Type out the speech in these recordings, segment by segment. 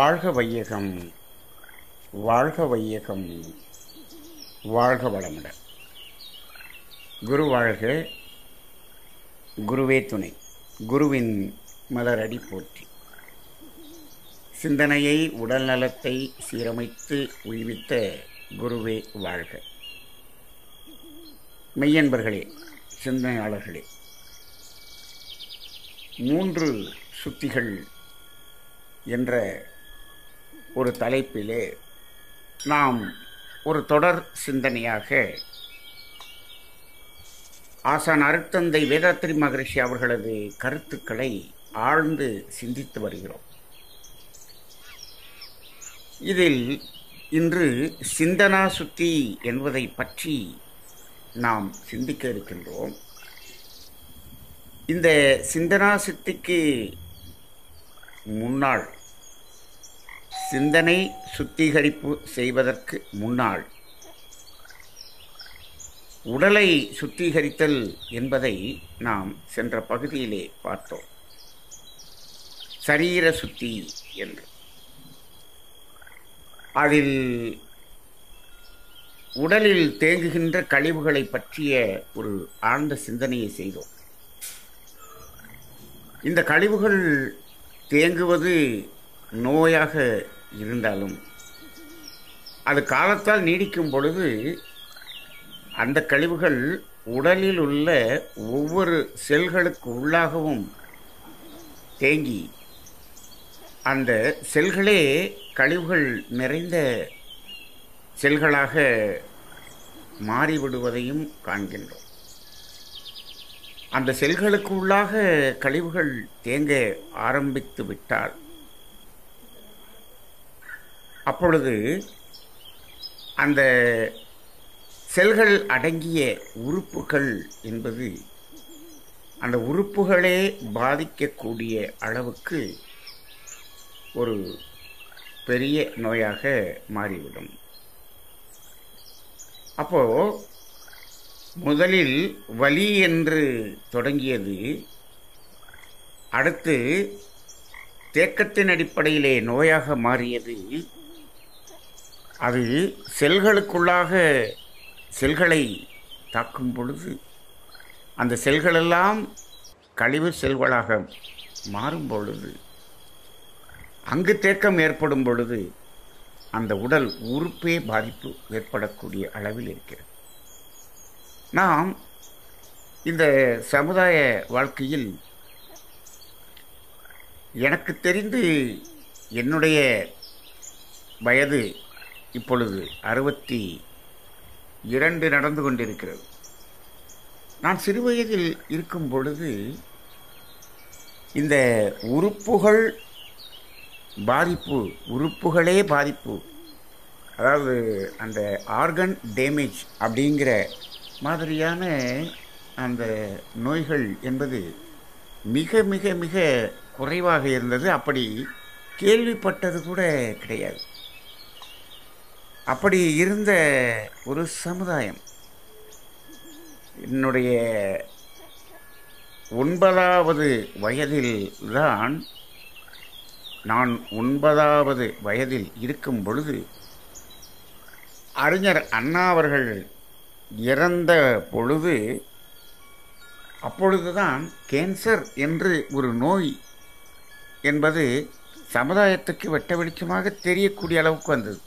வாழ்க வையகம், வாழ்க வையகம், வாழ்க வளமுடன். குரு வாழ்க, குருவே துணை, குருவின் மலரடி போற்றி. சிந்தனையை உடல் நலத்தை சீரமைத்து உய்வித்த குருவே வாழ்க. மெய்யன்பர்களே, சிந்தனையாளர்களே, 3 சுத்திகள் என்ற ஒரு தலைப்பிலே நாம் ஒரு தொடர் சிந்தனையாக ஆசான் அருட்தந்தை வேதாத்ரி மகரிஷி அவர்களது கருத்துக்களை ஆழ்ந்து சிந்தித்து வருகிறோம். இதில் இன்று சிந்தனா சுத்தி என்பதை பற்றி நாம் சிந்திக்க இருக்கின்றோம். இந்த சிந்தனா சுத்திக்கு முன்னாள், சிந்தனை சுத்திகரிப்பு செய்வதற்கு முன்னால் உடலை சுத்திகரித்தல் என்பதை நாம் சென்ற பகுதியிலே பார்த்தோம். சரீர சுத்தி என்று. அதில் உடலில் தேங்குகின்ற கழிவுகளை பற்றிய ஒரு ஆழ்ந்த சிந்தனையை செய்தோம். இந்த கழிவுகள் தேங்குவது நோயாக இருந்தாலும் அது காலத்தால் நீடிக்கும் பொழுது அந்த கழிவுகள் உடலில் உள்ள ஒவ்வொரு செல்களுக்கு உள்ளாகவும் தேங்கி அந்த செல்களே கழிவுகள் நிறைந்த செல்களாக மாறிவிடுவதையும் காண்கின்றோம். அந்த செல்களுக்கு உள்ளாக கழிவுகள் தேங்க ஆரம்பித்து விட்டால் அப்பொழுது அந்த செல்கள் அடங்கிய உறுப்புகள் என்பது அந்த உறுப்புகளே பாதிக்கக்கூடிய அளவுக்கு ஒரு பெரிய நோயாக மாறிவிடும். அப்போ முதலில் வலி என்று தொடங்கியது, அடுத்து தேக்கத்தின் அடிப்படையிலே நோயாக மாறியது. அது செல்களுக்குள்ளாக செல்களை தாக்கும் பொழுது அந்த செல்களெல்லாம் கழிவு செல்களாக மாறும் பொழுது, அங்கு தேக்கம் ஏற்படும் பொழுது அந்த உடல் உறுப்பே பாதிப்பு ஏற்படக்கூடிய அளவில் இருக்கிறது. நாம் இந்த சமுதாய வாழ்க்கையில் எனக்கு தெரிந்து என்னுடைய வயது இப்பொழுது 62 நடந்து கொண்டிருக்கிறது. நான் சிறுவயதில் இருக்கும் பொழுது இந்த உறுப்புகள் பாதிப்பு, உறுப்புகளே பாதிப்பு, அதாவது அந்த ஆர்கன் டேமேஜ் அப்படிங்கிற மாதிரியான அந்த நோய்கள் என்பது மிக மிக மிக குறைவாக இருந்தது. அப்படி கேள்விப்பட்டது கூட கிடையாது. அப்படி இருந்த ஒரு சமுதாயம் என்னுடைய 9வது வயதில் தான், நான் 9வது வயதில் இருக்கும் பொழுது அறிஞர் அண்ணா அவர்கள் இறந்த பொழுது, அப்பொழுதுதான் கேன்சர் என்று ஒரு நோய் என்பது சமுதாயத்துக்கு வெட்ட வெளிச்சமாக தெரியக்கூடிய அளவுக்கு வந்தது.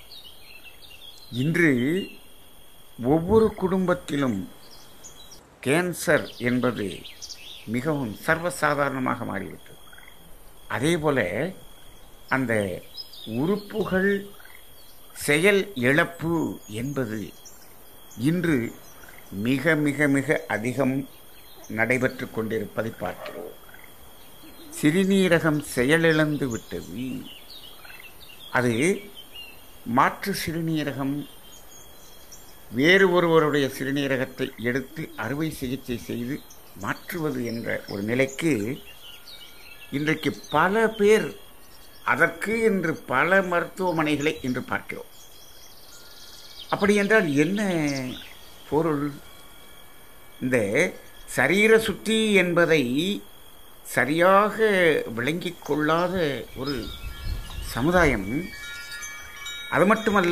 இன்று ஒவ்வொரு குடும்பத்திலும் கேன்சர் என்பது மிகவும் சர்வசாதாரணமாக மாறிவிட்டது. அதேபோல அந்த உறுப்புகள் செயல் இழப்பு என்பது இன்று மிக மிக மிக அதிகம் நடைபெற்று கொண்டிருப்பதை பார்க்கிறோம். சிறுநீரகம் செயலிழந்து விட்டது. அது மாற்று சிறுநீரகம், வேறு ஒருவருடைய சிறுநீரகத்தை எடுத்து அறுவை சிகிச்சை செய்து மாற்றுவது என்ற ஒரு நிலைக்கு இன்றைக்கு பல பேர், அதற்கு என்று பல மருத்துவமனைகளை இன்று பார்க்கிறோம். அப்படி என்றால் என்ன பொருள்? இந்த சரீர சுத்தி என்பதை சரியாக விளங்கிக் கொள்ளாத ஒரு சமுதாயம். அது மட்டுமல்ல,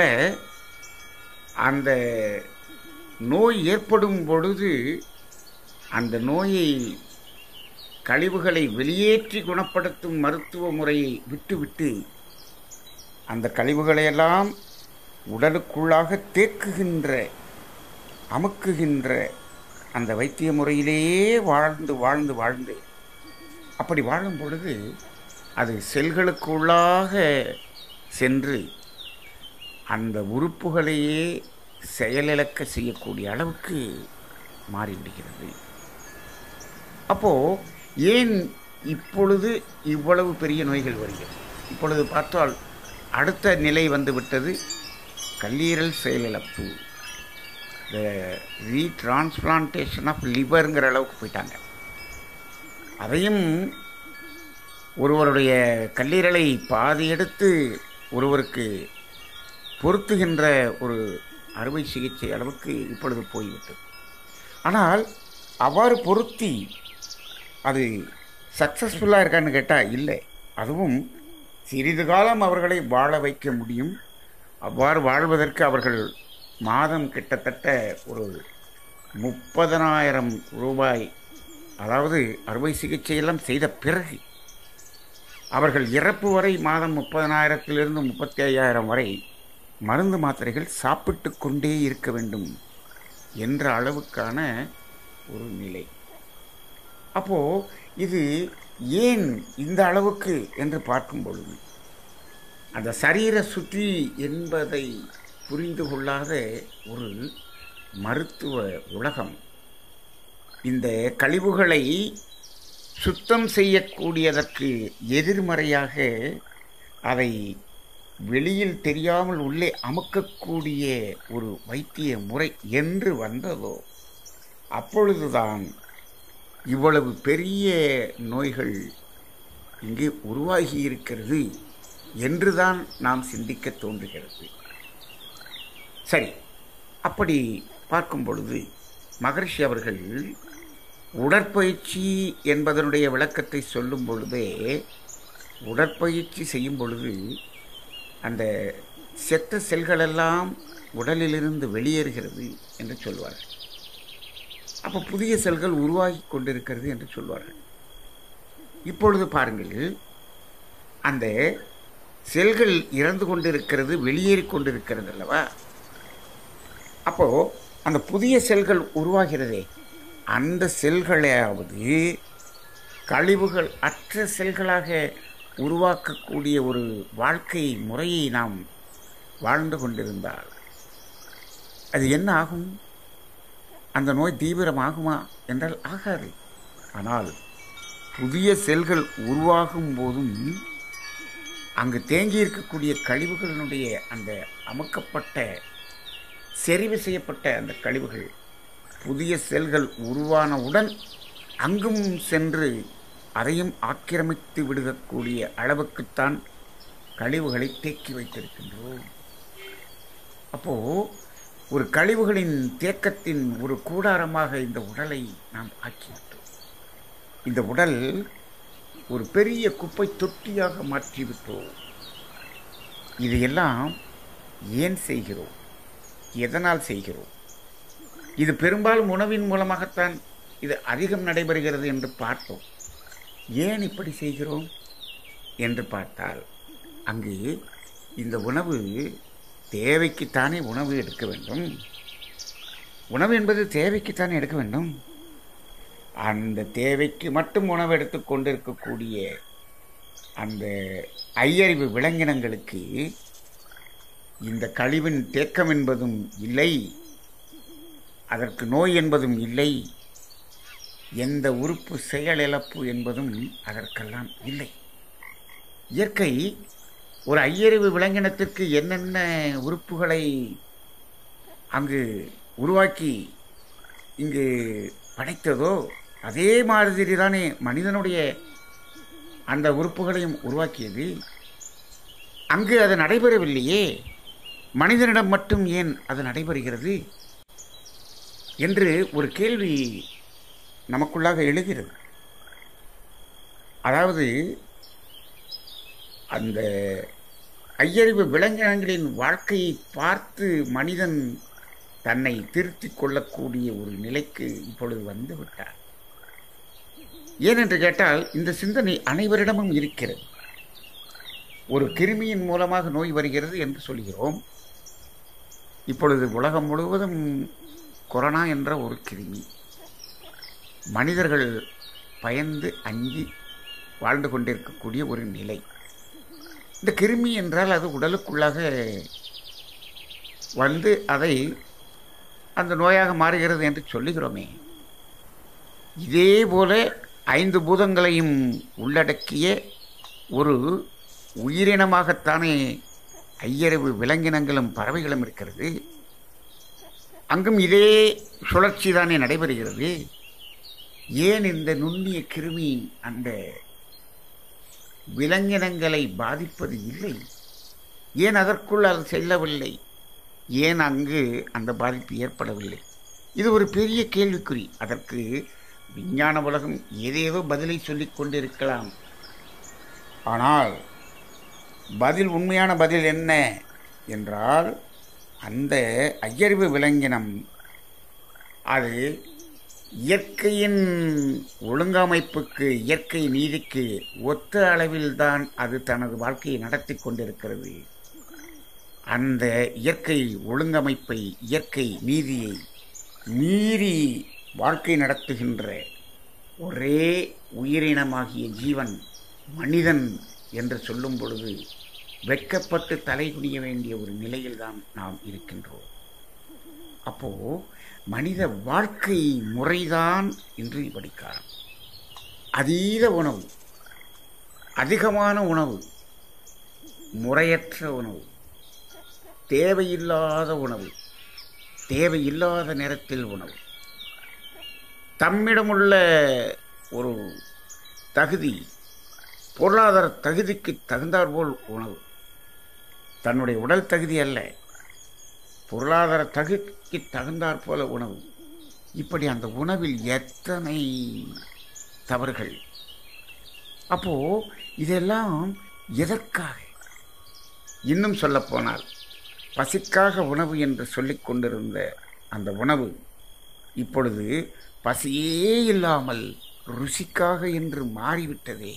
அந்த நோய் ஏற்படும் பொழுது அந்த நோயை கழிவுகளை வெளியேற்றி குணப்படுத்தும் மருத்துவ முறையை விட்டுவிட்டு அந்த கழிவுகளையெல்லாம் உடலுக்குள்ளாக தேக்குகின்ற, அமுக்குகின்ற அந்த வைத்திய முறையிலேயே வாழ்ந்து வாழ்ந்து வாழ்ந்து அப்படி வாழும் பொழுது அது செல்களுக்குள்ளாக சென்று அந்த உறுப்புகளையே செயலிழக்க செய்யக்கூடிய அளவுக்கு மாறிவிடுகிறது. அப்போது ஏன் இப்பொழுது இவ்வளவு பெரிய நோய்கள் வருகிறது? இப்பொழுது பார்த்தால் அடுத்த நிலை வந்துவிட்டது, கல்லீரல் செயலிழப்பு, த ரீட்ரான்ஸ்பிளான்டேஷன் ஆஃப் லிவருங்கிற அளவுக்கு போயிட்டாங்க. அதையும் ஒருவருடைய கல்லீரலை பாதி எடுத்து ஒருவருக்கு பொருத்துகின்ற ஒரு அறுவை சிகிச்சை அளவுக்கு இப்பொழுது போய்விட்டது. ஆனால் அவ்வாறு பொருத்தி அது சக்ஸஸ்ஃபுல்லாக இருக்கான்னு கேட்டால் இல்லை. அதுவும் சிறிது காலம் அவர்களை வாழ வைக்க முடியும். அவ்வாறு வாழ்வதற்கு அவர்கள் மாதம் கிட்டத்தட்ட ஒரு 30,000 ரூபாய், அதாவது அறுவை சிகிச்சையெல்லாம் செய்த பிறகு அவர்கள் இறப்பு வரை மாதம் 30,000 35,000 வரை மருந்து மாத்திரைகள் சாப்பிட்டு கொண்டே இருக்க வேண்டும் என்ற அளவுக்கான ஒரு நிலை. அப்போது இது ஏன் இந்த அளவுக்கு என்று பார்க்கும் பொழுது அந்த சரீர சுற்றி என்பதை புரிந்து கொள்ளாத ஒரு மருத்துவ உலகம் இந்த கழிவுகளை சுத்தம் செய்யக்கூடியதற்கு எதிர்மறையாக அதை வெளியில் தெரியாமல் உள்ளே அமுக்கக்கூடிய ஒரு வைத்திய முறை என்று வந்ததோ அப்பொழுதுதான் இவ்வளவு பெரிய நோய்கள் இங்கே உருவாகி இருக்கிறது என்றுதான் நாம் சிந்திக்க தோன்றுகிறது. சரி, அப்படி பார்க்கும் பொழுது மகரிஷி அவர்கள் உடற்பயிற்சி என்பதனுடைய விளக்கத்தை சொல்லும் பொழுதே, உடற்பயிற்சி செய்யும் பொழுது அந்த செத்த செல்களெல்லாம் உடலிலிருந்து வெளியேறுகிறது என்று சொல்வார்கள். அப்போ புதிய செல்கள் உருவாகி கொண்டிருக்கிறது என்று சொல்வார்கள். இப்பொழுது பாருங்கள், அந்த செல்கள் இறந்து கொண்டிருக்கிறது, வெளியேறி கொண்டிருக்கிறது அல்லவா? அப்போது அந்த புதிய செல்கள் உருவாகிறதே, அந்த செல்களையாவது கழிவுகள் அற்ற செல்களாக உருவாக்கக்கூடிய ஒரு வாழ்க்கை முறையை நாம் வாழ்ந்து கொண்டிருந்தால் அது என்ன ஆகும்? அந்த நோய் தீவிரமாகுமா என்றால் ஆகாது. ஆனால் புதிய செல்கள் உருவாகும் போதும் அங்கு தேங்கி இருக்கக்கூடிய கழிவுகளினுடைய அந்த அமுக்கப்பட்ட செறிவு செய்யப்பட்ட அந்த கழிவுகள் புதிய செல்கள் உருவானவுடன் அங்கும் சென்று அதையும் ஆக்கிரமித்து விடக்கூடிய அளவுக்குத்தான் கழிவுகளை தேக்கி வைத்திருக்கின்றோம். அப்போது ஒரு கழிவுகளின் தேக்கத்தின் ஒரு கூடாரமாக இந்த உடலை நாம் ஆக்கிவிட்டோம். இந்த உடல் ஒரு பெரிய குப்பை தொட்டியாக மாற்றிவிட்டோம். இதையெல்லாம் ஏன் செய்கிறோம்? எதனால் செய்கிறோம்? இது பெரும்பாலும் உணவின் மூலமாகத்தான் இது அதிகம் நடைபெறுகிறது என்று பார்த்தோம். ஏன் இப்படி செய்கிறோம் என்று பார்த்தால், அங்கு இந்த உணவு தேவைக்குத்தானே உணவு எடுக்க வேண்டும். உணவு என்பது தேவைக்குத்தானே எடுக்க வேண்டும். அந்த தேவைக்கு மட்டும் உணவு எடுத்து கொண்டிருக்கக்கூடிய அந்த ஐயறிவு விலங்கினங்களுக்கு இந்த கழிவின் தேக்கம் என்பதும் இல்லை, அதற்கு நோய் என்பதும் இல்லை, எந்த உறுப்பு செயலிழப்பு என்பதும் அதற்கெல்லாம் இல்லை. இயற்கை ஒரு ஐயறிவு விலங்கினத்திற்கு என்னென்ன உறுப்புகளை அங்கு உருவாக்கி இங்கு படைத்ததோ அதே மாதிரி தானே மனிதனுடைய அந்த உறுப்புகளையும் உருவாக்கியது. அங்கு அது நடைபெறவில்லையே, மனிதனிடம் மட்டும் ஏன் அது நடைபெறுகிறது என்று ஒரு கேள்வி நமக்குள்ளாக எழுகிறது. அதாவது அந்த ஐயறிவு விலங்கினங்களின் வாழ்க்கையை பார்த்து மனிதன் தன்னை திருத்திக் கொள்ளக்கூடிய ஒரு நிலைக்கு இப்பொழுது வந்து விட்டார். ஏனென்று கேட்டால் இந்த சிந்தனை அனைவரிடமும் இருக்கிறது. ஒரு கிருமியின் மூலமாக நோய் வருகிறது என்று சொல்கிறோம். இப்பொழுது உலகம் முழுவதும் கொரோனா என்ற ஒரு கிருமி. மனிதர்கள் பயந்து அஞ்சி வாழ்ந்து கொண்டிருக்கக்கூடிய ஒரு நிலை. இந்த கிருமி என்றால் அது உடலுக்குள்ளாக வந்து அதை அந்த நோயாக மாறுகிறது என்று சொல்லுகிறோமே. இதே போல 5 பூதங்களையும் உள்ளடக்கிய ஒரு உயிரினமாகத்தானே ஐயறிவு விலங்கினங்களும் பறவைகளும் இருக்கிறது. அங்கும் இதே சுழற்சி தானே நடைபெறுகிறது. ஏன் இந்த நுண்ணிய கிருமி அந்த விலங்கினங்களை பாதிப்பது இல்லை? ஏன் அதற்குள் அது செல்லவில்லை? ஏன் அங்கு அந்த பாதிப்பு ஏற்படவில்லை? இது ஒரு பெரிய கேள்விக்குறி. அதற்கு விஞ்ஞான உலகம் ஏதேதோ பதிலை சொல்லிக் கொண்டிருக்கலாம். ஆனால் உண்மையான பதில் என்ன என்றால், அந்த ஐயறிவு விலங்கினம் அது இயற்கையின் ஒழுங்கமைப்புக்கு, இயற்கை நீதிக்கு ஒத்த அளவில்தான் அது தனது வாழ்க்கையை நடத்தி கொண்டிருக்கிறது. அந்த இயற்கை ஒழுங்கமைப்பை, இயற்கை நீதியை மீறி வாழ்க்கை நடத்துகின்ற ஒரே உயிரினமாகிய ஜீவன் மனிதன் என்று சொல்லும் பொழுது வெட்கப்பட்டு தலை குனிய வேண்டிய ஒரு நிலையில்தான் நாம் இருக்கின்றோம். அப்போ மனித வாழ்க்கை முறைதான் இன்று இப்படிக்காரம். அதீத உணவு, அதிகமான உணவு, முறையற்ற உணவு, தேவையில்லாத உணவு, தேவையில்லாத நேரத்தில் உணவு, தம்மிடமுள்ள ஒரு தகுதி, பொருளாதார தகுதிக்கு தகுந்தாற்போல் உணவு, தன்னுடைய உடல் தகுதி அல்ல, பொருளாதார தகுதிக்கு தகுந்தாற்போல உணவு. இப்படி அந்த உணவில் எத்தனை தவறுகள்! அப்போ இதெல்லாம் எதற்காக? இன்னும் சொல்லப்போனால் பசிக்காக உணவு என்று சொல்லிக் கொண்டிருந்த அந்த உணவு இப்பொழுது பசியே இல்லாமல் ருசிக்காக என்று மாறிவிட்டதே.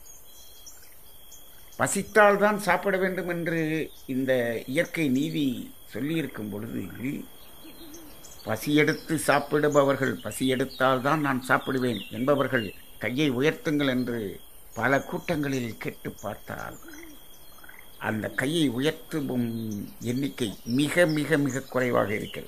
பசித்தால்தான் சாப்பிட வேண்டும் என்று இந்த இயற்கை நீதி சொல்லியிருக்கும் பொழுது, பசியெடுத்து சாப்பிடுபவர்கள், பசியெடுத்தால்தான் நான் சாப்பிடுவேன் என்பவர்கள் கையை உயர்த்துங்கள் என்று பல கூட்டங்களில் கேட்டு பார்த்தால் அந்த கையை உயர்த்தும் எண்ணிக்கை மிக மிக மிக குறைவாக இருக்கிறது.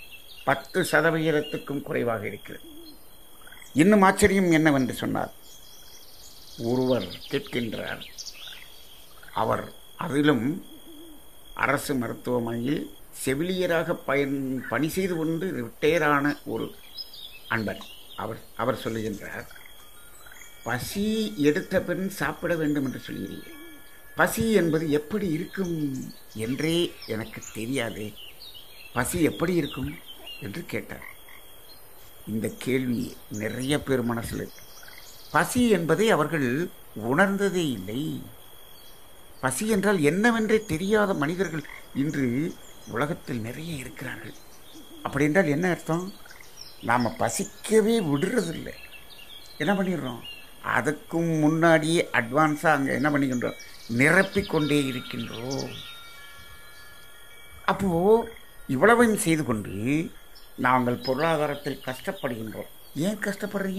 10% குறைவாக இருக்கிறது. இன்னும் ஆச்சரியம் என்னவென்று சொன்னார், ஒருவர் கேட்கின்றார். அவர் அதிலும் அரசு மருத்துவமனையில் செவிலியராக பணி செய்து கொண்டு ரிட்டையரான ஒரு அன்பர். அவர் சொல்லுகின்றார், பசி எடுத்த பின் சாப்பிட வேண்டும் என்று சொல்கிறீர்கள். பசி என்பது எப்படி இருக்கும் என்றே எனக்கு தெரியாதே. பசி எப்படி இருக்கும் என்று கேட்டார். இந்த கேள்வி நிறைய பேர் மனசில் இருக்கு. பசி என்பதை அவர்கள் உணர்ந்ததே இல்லை. பசி என்றால் என்னவென்றே தெரியாத மனிதர்கள் இன்று உலகத்தில் நிறைய இருக்கிறார்கள். அப்படி என்றால் என்ன அர்த்தம்? நாம் பசிக்கவே விடுறதில்லை. என்ன பண்ணிடுறோம்? அதுக்கும் முன்னாடியே அட்வான்ஸாக அங்கே என்ன பண்ணிக்கின்றோம்? நிரப்பிக்கொண்டே இருக்கின்றோம். அப்போது இவ்வளவையும் செய்து கொண்டு நாங்கள் பொருளாதாரத்தில் கஷ்டப்படுகின்றோம். ஏன் கஷ்டப்படுறீங்க?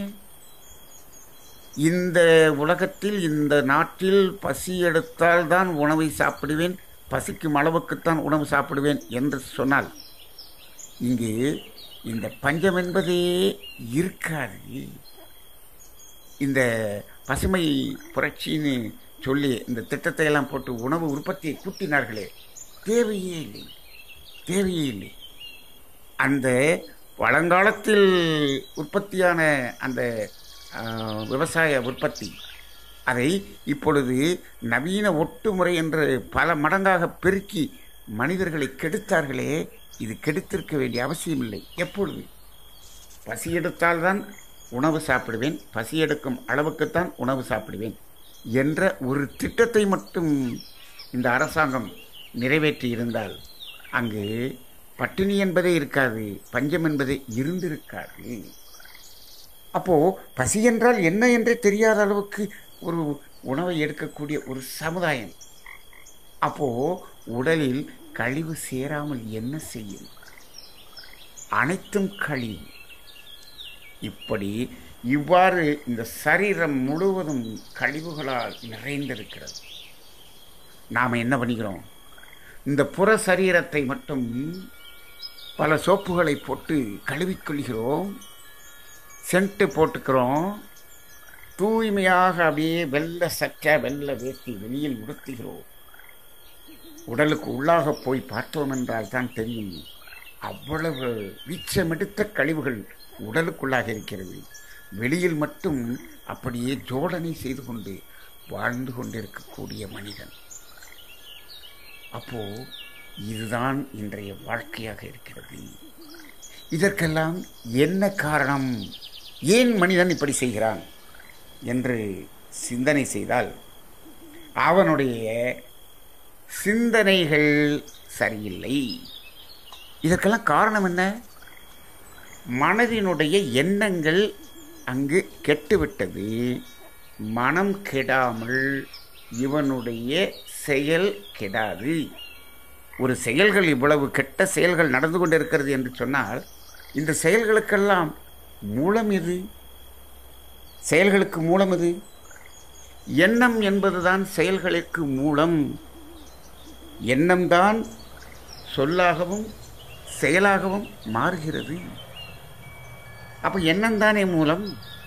இந்த உலகத்தில், இந்த நாட்டில் பசி எடுத்தால் தான் உணவை சாப்பிடுவேன், பசிக்கும் அளவுக்குத்தான் உணவு சாப்பிடுவேன் என்று சொன்னால் இங்கு இந்த பஞ்சம் என்பதே இருக்காது. இந்த பசுமை புரட்சின்னு சொல்லி இந்த திட்டத்தை எல்லாம் போட்டு உணவு உற்பத்தியை கூட்டினார்களே, தேவையே இல்லை, தேவையே இல்லை. அந்த பழங்காலத்தில் உற்பத்தியான அந்த விவசாய உற்பத்தி, அதை இப்பொழுது நவீன ஒட்டுமுறை என்று பல மடங்காக பெருக்கி மனிதர்களை கெடுத்தார்களே. இது கெடுத்திருக்க வேண்டிய அவசியம் இல்லை. எப்பொழுது பசி எடுத்தால்தான் உணவு சாப்பிடுவேன், பசி எடுக்கும் அளவுக்குத்தான் உணவு சாப்பிடுவேன் என்ற ஒரு திட்டத்தை மட்டும் இந்த அரசாங்கம் நிறைவேற்றி இருந்தால் அங்கு பட்டினி என்பதே இருக்காது, பஞ்சம் என்பதே இருந்திருக்காது. அப்போது பசி என்றால் என்ன என்றே தெரியாத அளவுக்கு ஒரு உணவை எடுக்கக்கூடிய ஒரு சமுதாயம். அப்போது உடலில் கழிவு சேராமல் என்ன செய்யும்? அனைத்தும் கழிவு. இப்படி இவ்வாறு இந்த சரீரம் முழுவதும் கழிவுகளால் நிறைந்திருக்கிறது. நாம் என்ன பண்ணுகிறோம்? இந்த புற சரீரத்தை மட்டும் பல சோப்புகளை போட்டு கழுவிக்கொள்கிறோம், சென்ட்டு போட்டுக்கிறோம், தூய்மையாக அப்படியே வெள்ளை சட்டை வெள்ளை வேட்டி வெளியில் உடுத்துகிறோம். உடலுக்கு உள்ளாக போய் பார்த்தோம் என்றால் தான் தெரியும், அவ்வளவு வீச்சமெடுத்த கழிவுகள் உடலுக்குள்ளாக இருக்கிறது. வெளியில் மட்டும் அப்படியே ஜோடனை செய்து கொண்டு வாழ்ந்து கொண்டிருக்கக்கூடிய மனிதன். அப்போ இதுதான் இன்றைய வாழ்க்கையாக இருக்கிறது. இதற்கெல்லாம் என்ன காரணம்? ஏன் மனிதன் இப்படி செய்கிறான் என்று சிந்தனை செய்தால் அவனுடைய சிந்தனைகள் சரியில்லை. இதற்கெல்லாம் காரணம் என்ன? மனதினுடைய எண்ணங்கள் அங்கு கெட்டுவிட்டது. மனம் கெடாமல் இவனுடைய செயல் கெடாது. ஒரு செயல்கள் இவ்வளவு கெட்ட செயல்கள் நடந்து கொண்டிருக்கிறது என்று சொன்னால் இந்த செயல்களுக்கெல்லாம் மூலம் எது? செயல்களுக்கு மூலம் எது? எண்ணம் என்பதுதான் செயல்களுக்கு மூலம். எண்ணம்தான் சொல்லாகவும் செயலாகவும் மாறுகிறது. அப்போ எண்ணம் தானே மூலம்.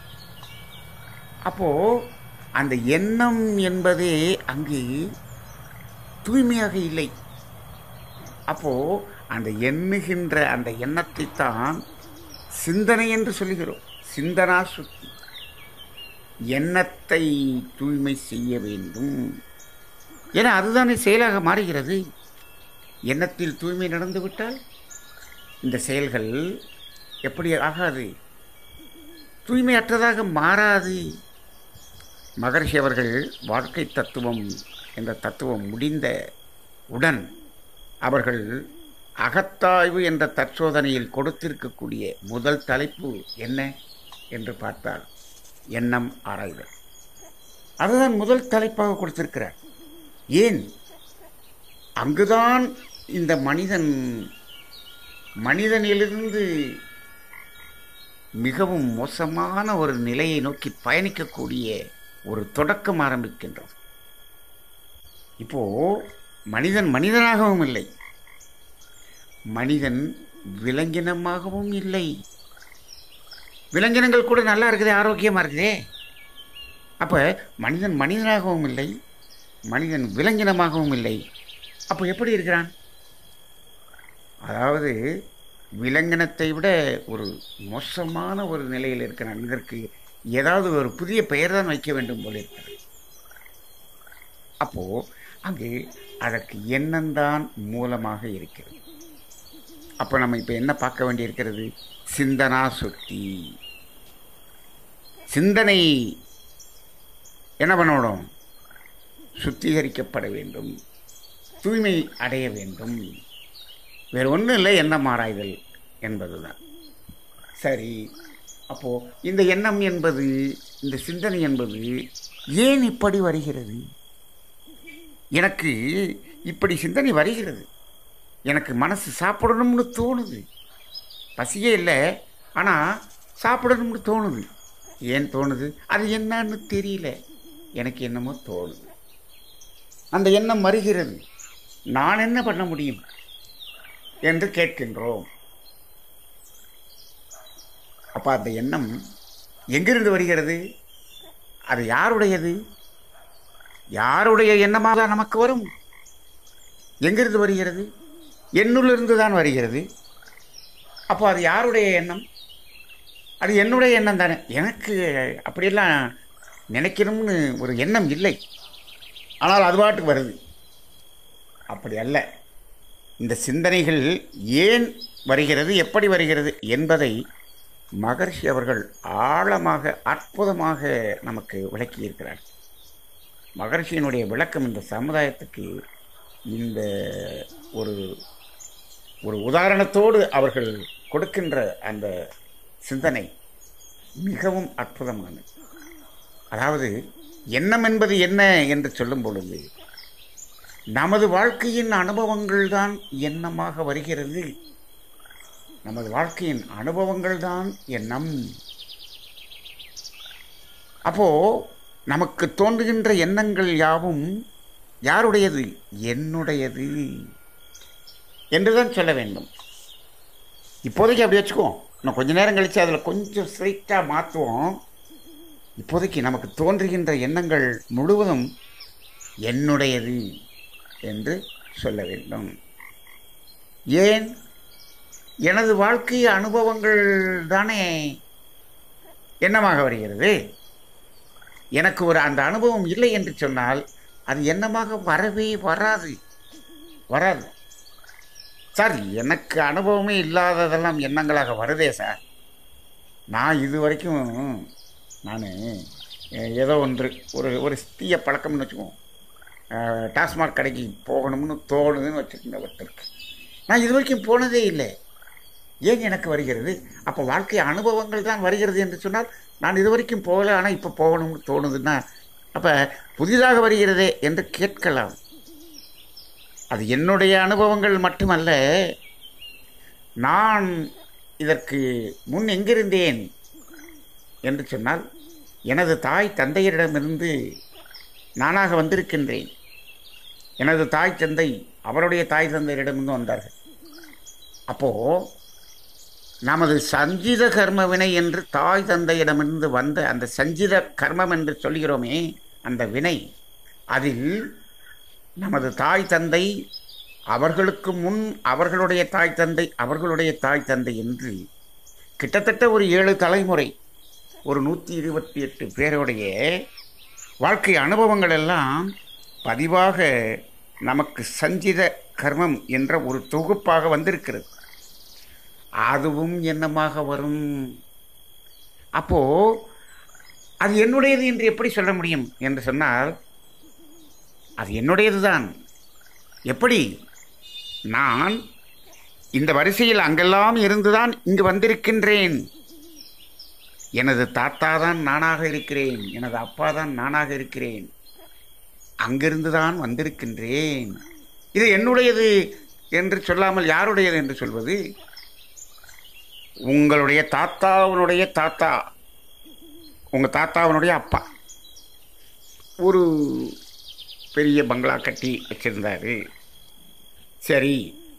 அப்போது அந்த எண்ணம் என்பதே அங்கு தூய்மையாக இல்லை. அப்போது அந்த எண்ணுகின்ற அந்த எண்ணத்தை தான் சிந்தனை என்று சொல்லுகிறோம். சிந்தனா சுத்தி. எண்ணத்தை தூய்மை செய்ய வேண்டும். ஏன்னா அதுதானே செயலாக மாறுகிறது. எண்ணத்தில் தூய்மை நடந்துவிட்டால் இந்த செயல்கள் எப்படி ஆகாது? தூய்மையற்றதாக மாறாது. மகரிஷி அவர்கள் வாழ்க்கை தத்துவம் என்ற தத்துவம் முடிந்த உடன் அவர்கள் அகத்தாய்வு என்ற தற்சோதனையில் கொடுத்திருக்கக்கூடிய முதல் தலைப்பு என்ன என்று பார்த்தால் எண்ணம் ஆராய்தல். அதுதான் முதல் தலைப்பாக கொடுத்திருக்கிறார். ஏன்? அங்குதான் இந்த மனிதனிலிருந்து மிகவும் மோசமான ஒரு நிலையை நோக்கி பயணிக்கக்கூடிய ஒரு தொடக்கம் ஆரம்பிக்கின்றது. இப்போ மனிதன் மனிதனாகவும் இல்லை, மனிதன் விலங்கினமாகவும் இல்லை. விலங்கினங்கள் கூட நல்லா இருக்குதே, ஆரோக்கியமாக இருக்குதே. அப்போ மனிதன் மனிதனாகவும் இல்லை, மனிதன் விலங்கினமாகவும் இல்லை. அப்போ எப்படி இருக்கிறான்? அதாவது விலங்கினத்தை விட ஒரு மோசமான ஒரு நிலையில் இருக்கிறான். இதற்கு ஏதாவது ஒரு புதிய பெயர் தான் வைக்க வேண்டும் போல இருக்கிறது. அப்போது அங்கு அதற்கு எண்ணம்தான் மூலமாக இருக்கிறது. அப்போ நம்ம இப்போ என்ன பார்க்க வேண்டியிருக்கிறது? சிந்தனா சுத்தி. சிந்தனை என்ன பண்ணணும்? சுத்திகரிக்கப்பட வேண்டும், தூய்மை அடைய வேண்டும். வேறு ஒன்றும் இல்லை, எண்ணம் ஆராய்தல் என்பது தான். சரி, அப்போது இந்த எண்ணம் என்பது, இந்த சிந்தனை என்பது ஏன் இப்படி வருகிறது? எனக்கு இப்படி சிந்தனை வருகிறது. எனக்கு மனசு சாப்பிடணும்னு தோணுது. பசியே இல்லை, ஆனால் சாப்பிடணும்னு தோணுது. ஏன் தோணுது? அது என்னன்னு தெரியல, எனக்கு என்னமோ தோணுது. அந்த எண்ணம் வருகிறது. நான் என்ன பண்ண முடியும் என்று கேட்கின்றோம். அப்போ அந்த எண்ணம் எங்கிருந்து வருகிறது? அது யாருடையது? யாருடைய எண்ணமாக நமக்கு வரும்? எங்கிருந்து வருகிறது? என்னுள்ளிருந்து தான் வருகிறது. அப்போ அது யாருடைய எண்ணம்? அது என்னுடைய எண்ணம் தானே. எனக்கு அப்படியெல்லாம் நினைக்கணும்னு ஒரு எண்ணம் இல்லை, ஆனால் அது பாட்டுக்கு வருது. அப்படி அல்ல. இந்த சிந்தனைகள் ஏன் வருகிறது, எப்படி வருகிறது என்பதை மகரிஷி அவர்கள் ஆழமாக அற்புதமாக நமக்கு விளக்கியிருக்கிறார். மகரிஷியினுடைய விளக்கம் இந்த சமுதாயத்துக்கு இந்த ஒரு ஒரு உதாரணத்தோடு அவர்கள் கொடுக்கின்ற அந்த சிந்தனை மிகவும் அற்புதமானது. அதாவது எண்ணம் என்பது என்ன என்று சொல்லும் பொழுது, நமது வாழ்க்கையின் அனுபவங்கள் தான் எண்ணமாக வருகிறது. நமது வாழ்க்கையின் அனுபவங்கள் தான் எண்ணம். அப்போ நமக்கு தோன்றுகின்ற எண்ணங்கள் யாவும் யாருடையது? என்னுடையது என்றுதான் சொல்ல வேண்டும். இப்போதைக்கு அப்படி வச்சுக்குவோம். இன்னும் கொஞ்ச நேரம் கழித்து அதில் கொஞ்சம் ஸ்ட்ரைட்டாக மாற்றுவோம். இப்போதைக்கு நமக்கு தோன்றுகின்ற எண்ணங்கள் முழுவதும் என்னுடையது என்று சொல்ல வேண்டும். ஏன்? எனது வாழ்க்கை அனுபவங்கள் தானே எண்ணமாக வருகிறது. எனக்கு ஒரு அந்த அனுபவம் இல்லை என்று சொன்னால் அது எண்ணமாக வரவே வராது. சார், எனக்கு அனுபவமே இல்லாததெல்லாம் எண்ணங்களாக வருதே சார். நான் இது வரைக்கும் ஏதோ ஒரு தீய பழக்கம்னு வச்சுக்குவோம். டாஸ்மாக் கடைக்கு போகணும்னு தோணுதுன்னு வச்சுக்கோங்க ஒருத்தருக்கு. நான் இது வரைக்கும் போனதே இல்லை. ஏன் எனக்கு வருகிறது? அப்போ வாழ்க்கை அனுபவங்கள் தான் வருகிறது என்று சொன்னால் நான் இது வரைக்கும் போகலை, ஆனால் இப்போ போகணும்னு தோணுதுன்னா அப்போ புதிதாக வருகிறதே என்று கேட்கலாம். அது என்னுடைய அனுபவங்கள் மட்டுமல்ல. நான் இதற்கு முன் எங்கிருந்தேன் என்று சொன்னால் எனது தாய் தந்தையரிடமிருந்து நானாக வந்திருக்கின்றேன். எனது தாய் தந்தை அவருடைய தாய் தந்தையரிடமிருந்து வந்தார்கள். அப்போது நமது சஞ்சித கர்ம வினை என்று தாய் தந்தையிடமிருந்து வந்த அந்த சஞ்சித கர்மம் என்று சொல்கிறோமே, அந்த வினை, அதில் நமது தாய் தந்தை, அவர்களுக்கு முன் அவர்களுடைய தாய் தந்தை, அவர்களுடைய தாய் தந்தை என்று கிட்டத்தட்ட ஒரு 7 தலைமுறை, ஒரு 128 பேருடைய வாழ்க்கை அனுபவங்கள் எல்லாம் பதிவாக நமக்கு சஞ்சித கர்மம் என்ற ஒரு தொகுப்பாக வந்திருக்கிறது. அதுவும் எண்ணமாக வரும். அப்போ அது என்னுடையது என்று எப்படி சொல்ல முடியும் என்று சொன்னால், அது என்னுடையது தான். எப்படி? நான் இந்த வரிசையில் அங்கெல்லாம் இருந்துதான் இங்கு வந்திருக்கின்றேன். எனது தாத்தா தான் நானாக இருக்கிறேன், எனது அப்பா தான் நானாக இருக்கிறேன், அங்கிருந்து தான் வந்திருக்கின்றேன். இது என்னுடையது என்று சொல்லாமல் யாருடையது என்று சொல்வது? உங்களுடைய தாத்தாவினுடைய தாத்தா, உங்கள் தாத்தாவினுடைய அப்பா ஒரு பெரிய பங்களா கட்டி வச்சிருந்தாரு. சரி,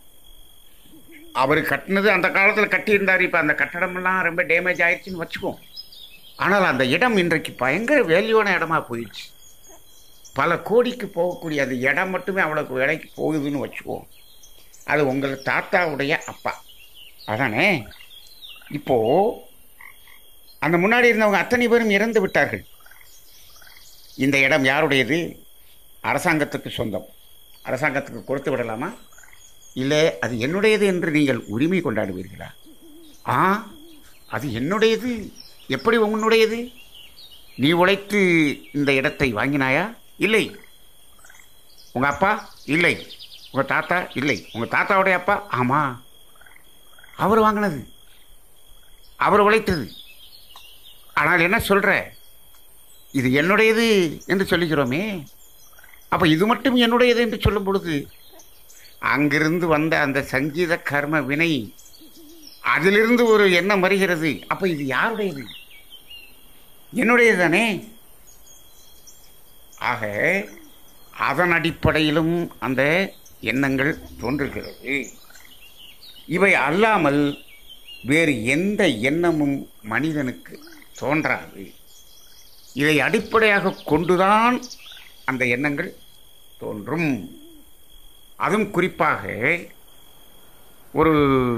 அவர் கட்டினது அந்த காலத்தில் கட்டியிருந்தார். இப்போ அந்த கட்டடமெல்லாம் ரொம்ப டேமேஜ் ஆயிடுச்சுன்னு வச்சுக்குவோம். ஆனால் அந்த இடம் இன்றைக்கு பயங்கர வேல்யூவான இடமா போயிடுச்சு. பல கோடிக்கு போகக்கூடிய அந்த இடம் மட்டுமே அவ்வளோக்கு விலைக்கு போகுதுன்னு வச்சுக்குவோம். அது உங்கள் தாத்தாவுடைய அப்பா அதானே? இப்போது அந்த முன்னாடி இருந்தவங்க அத்தனை பேரும் இறந்து விட்டார்கள். இந்த இடம் யாருடையது? அரசாங்கத்துக்கு சொந்தம். அரசாங்கத்துக்கு கொடுத்து விடலாமா? இல்லை, அது என்னுடையது என்று நீங்கள் உரிமை கொண்டாடுவீர்களா? அது என்னுடையது. எப்படி உன்னுடையது? நீ உழைத்து இந்த இடத்தை வாங்கினாயா? இல்லை. உங்கள் அப்பா? இல்லை. உங்கள் தாத்தா? இல்லை. உங்கள் தாத்தாவுடைய அப்பா? ஆமாம், அவர் வாங்கினது, அவர் உழைத்தது. ஆனால் என்ன சொல்கிற? இது என்னுடையது என்று சொல்லுகிறோமே. அப்போ இது மட்டும் என்னுடையது என்று சொல்லும் பொழுது அங்கிருந்து வந்த அந்த சங்கீத கர்ம வினை, அதிலிருந்து ஒரு எண்ணம் வருகிறது. அப்போ இது யாருடையது? என்னுடையது தானே. ஆக அதன் அடிப்படையிலும் அந்த எண்ணங்கள் தோன்றுகிறது. இவை அல்லாமல் வேறு எந்த எண்ணமும் மனிதனுக்கு தோன்றாது. இதை அடிப்படையாக கொண்டுதான் அந்த எண்ணங்கள் தோன்றும். அதுவும் குறிப்பாக ஒரு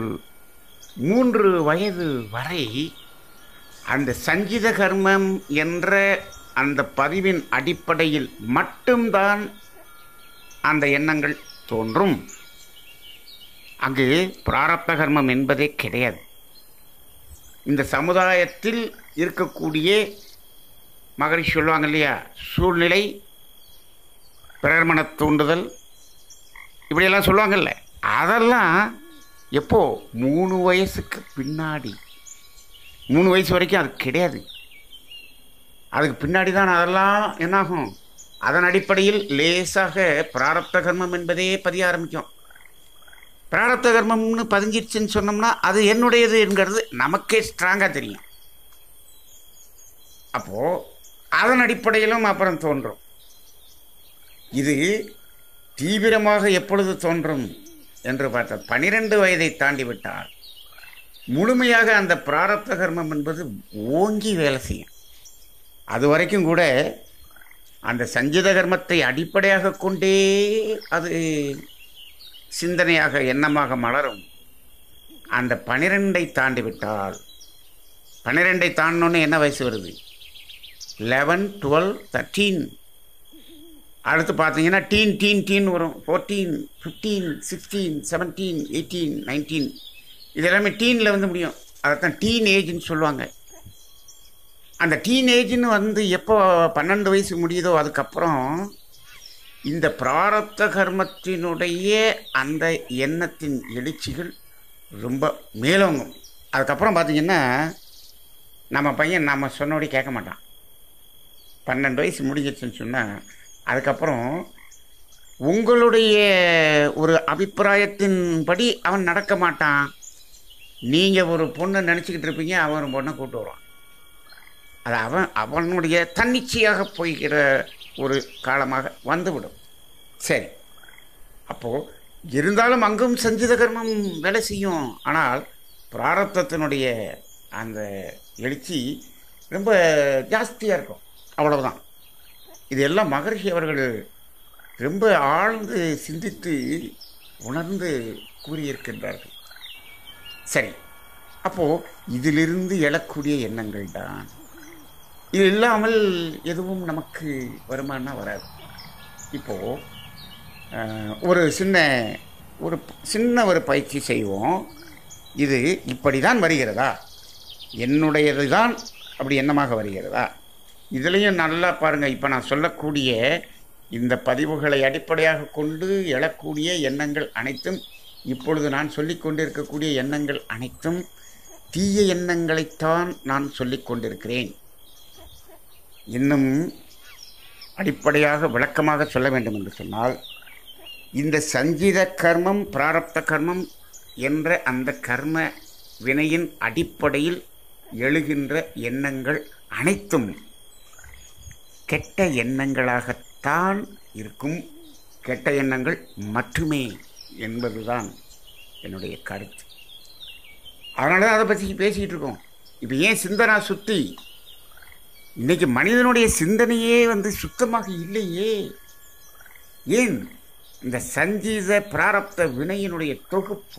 3 வயது வரை அந்த சஞ்சித கர்மம் என்ற அந்த பதிவின் அடிப்படையில் மட்டும்தான் அந்த எண்ணங்கள் தோன்றும். அங்கு பிராரப்த கர்மம் என்பதே கிடையாது. இந்த சமுதாயத்தில் இருக்கக்கூடிய மகரிஷி சொல்லுவாங்க இல்லையா, சூழ்நிலை, பிறர் மன தூண்டுதல் இப்படியெல்லாம் சொல்லுவாங்கல்ல, அதெல்லாம் எப்போ 3 வயசுக்கு பின்னாடி. 3 வயசு வரைக்கும் அது கிடையாது. அதுக்கு பின்னாடி தான் அதெல்லாம் என்னாகும், அதன் அடிப்படையில் லேசாக பிராரப்த கர்மம் என்பதே பதிய ஆரம்பிக்கும். பிராரப்த கர்மம்னு பதிஞ்சிருச்சுன்னு சொன்னோம்னா அது என்னுடையது என்கிறது நமக்கே ஸ்ட்ராங்காக தெரியும். அப்போது அதன் அடிப்படையிலும் அப்புறம் தோன்றும். இது தீவிரமாக எப்பொழுது தோன்றும் என்று பார்த்த 12 வயதை தாண்டிவிட்டால் முழுமையாக அந்த பிராரப்த கர்மம் என்பது ஓங்கி வேலை செய்யும். அது வரைக்கும் கூட அந்த சஞ்சித கர்மத்தை அடிப்படையாக கொண்டே அது சிந்தனையாக எண்ணமாக மலரும். அந்த 12ஐ தாண்டிவிட்டால், 12ஐ தாண்டினோன்னு என்ன வயசு வருது, 11, 12, 13. அடுத்து பார்த்தீங்கன்னா டீன் வரும். 14, 15, 16, 17, 18, 19 இது எல்லாமே டீனில் வந்து முடியும். அதைத்தான் டீன் ஏஜ்னு சொல்லுவாங்க. அந்த டீன் ஏஜ்னு வந்து எப்போ 12 வயசு முடியுதோ அதுக்கப்புறம் இந்த பிராரப்த கர்மத்தினுடைய அந்த எண்ணத்தின் எழுச்சிகள் ரொம்ப மேலோங்கும். அதுக்கப்புறம் பார்த்திங்கன்னா நம்ம பையன் நம்ம சொன்னபடி கேட்க மாட்டான். 12 வயசு முடிஞ்சிச்சுன்னு சொன்னால் அதுக்கப்புறம் உங்களுடைய ஒரு அபிப்பிராயத்தின்படி அவன் நடக்க மாட்டான். நீங்கள் ஒரு பொண்ணை நினச்சிக்கிட்டு இருப்பீங்க, அவன் ஒரு பொண்ணை கூப்பிட்டு வருவான். அது அவனுடைய தன்னிச்சையாக போய்கிற ஒரு காலமாக வந்துவிடும். சரி, அப்போது இருந்தாலும் அங்கும் சஞ்சித கர்மம் வேலை செய்யும். ஆனால் பிராரப்தத்தினுடைய அந்த எழுச்சி ரொம்ப ஜாஸ்தியாக இருக்கும். அவ்வளவுதான். இதெல்லாம் மகரிஷி அவர்கள் ரொம்ப ஆழ்ந்து சிந்தித்து உணர்ந்து கூறியிருக்கின்றார்கள். சரி, அப்போது இதிலிருந்து எழக்கூடிய எண்ணங்கள் தான். இது இல்லாமல் எதுவும் நமக்கு வருமானா வராது. இப்போது ஒரு சின்ன ஒரு பயிற்சி செய்வோம். இது இப்படி தான் வருகிறதா, என்னுடையது தான் அப்படி எண்ணமாக வருகிறதா, இதுலேயும் நல்லா பாருங்கள். இப்போ நான் சொல்லக்கூடிய இந்த பதிவுகளை அடிப்படையாக கொண்டு எழக்கூடிய எண்ணங்கள் அனைத்தும், இப்பொழுது நான் சொல்லிக் கொண்டிருக்கக்கூடிய எண்ணங்கள் அனைத்தும் தீய எண்ணங்களைத்தான் நான் சொல்லிக் கொண்டிருக்கிறேன். இன்னும் அடிப்படையாக விளக்கமாக சொல்ல வேண்டும் என்று சொன்னால், இந்த சஞ்சித கர்மம் பிராரப்த கர்மம் என்ற அந்த கர்ம வினையின் அடிப்படையில் எழுகின்ற எண்ணங்கள் அனைத்தும் கெட்ட எண்ணங்களாகத்தான் இருக்கும். கெட்ட எண்ணங்கள் மட்டுமே என்பதுதான் என்னுடைய கருத்து. அதனால தான் அதை பற்றி பேசிக்கிட்டு இருக்கோம். இப்போ ஏன் சிந்தனா சுத்தி, இன்றைக்கி மனிதனுடைய சிந்தனையே வந்து சுத்தமாக இல்லையே. ஏன்? இந்த சஞ்சித பிராரப்த வினையினுடைய தொகுப்பு.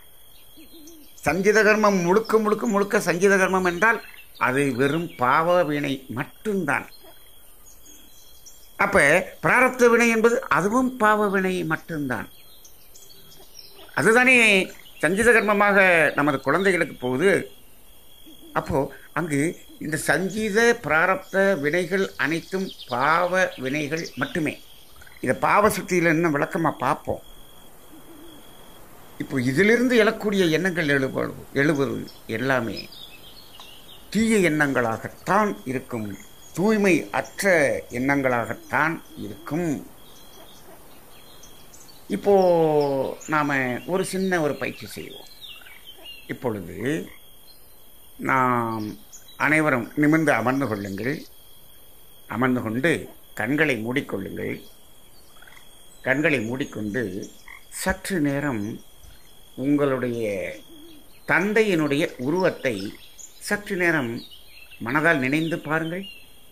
சஞ்சித கர்மம் முழுக்க சஞ்சித கர்மம் என்றால் அது வெறும் பாவ வினை மட்டும்தான். அப்போ பிராரப்த வினை என்பது அதுவும் பாவ வினை மட்டும்தான். அதுதானே சஞ்சித கர்மமாக நமது குழந்தைகளுக்கு போகுது. அப்போது அங்கு இந்த சஞ்சித பிராரப்த வினைகள் அனைத்தும் பாவ வினைகள் மட்டுமே. இதை பாவ சுத்தியில் இன்னும் விளக்கமாக பார்ப்போம். இப்போ இதிலிருந்து எழக்கூடிய எண்ணங்கள் எழுவது எல்லாமே தீய எண்ணங்களாகத்தான் இருக்கும், தூய்மை அற்ற எண்ணங்களாகத்தான் இருக்கும். இப்போது நாம் ஒரு சின்ன ஒரு பயிற்சி செய்வோம். இப்பொழுது நாம் அனைவரும் நிமிர்ந்து அமர்ந்து கொள்ளுங்கள். அமர்ந்து கொண்டு கண்களை மூடிக்கொள்ளுங்கள். கண்களை மூடிக்கொண்டு சற்று நேரம் உங்களுடைய தந்தையினுடைய உருவத்தை சற்று நேரம் மனதால் நினைந்து பாருங்கள்.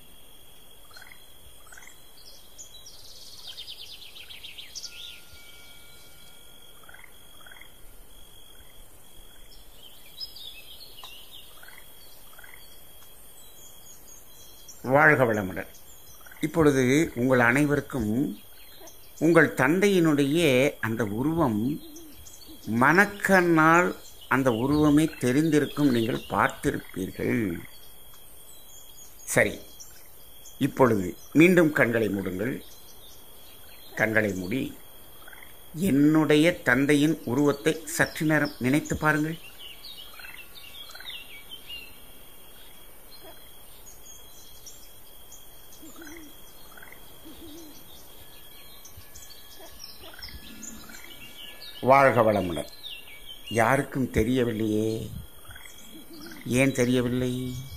வாழ்க வளமுடன். இப்பொழுது உங்கள் அனைவருக்கும் உங்கள் தந்தையினுடைய அந்த உருவம் மனக்கண்ணால் அந்த உருவமே தெரிந்திருக்கும், நீங்கள் பார்த்திருப்பீர்கள். சரி, இப்பொழுது மீண்டும் கண்களை மூடுங்கள். கண்களை மூடி என்னுடைய தந்தையின் உருவத்தை சற்று நேரம் நினைத்து பாருங்கள். வாழ்க வளமுடன். யாருக்கும் தெரியவில்லையே. ஏன் தெரியவில்லை?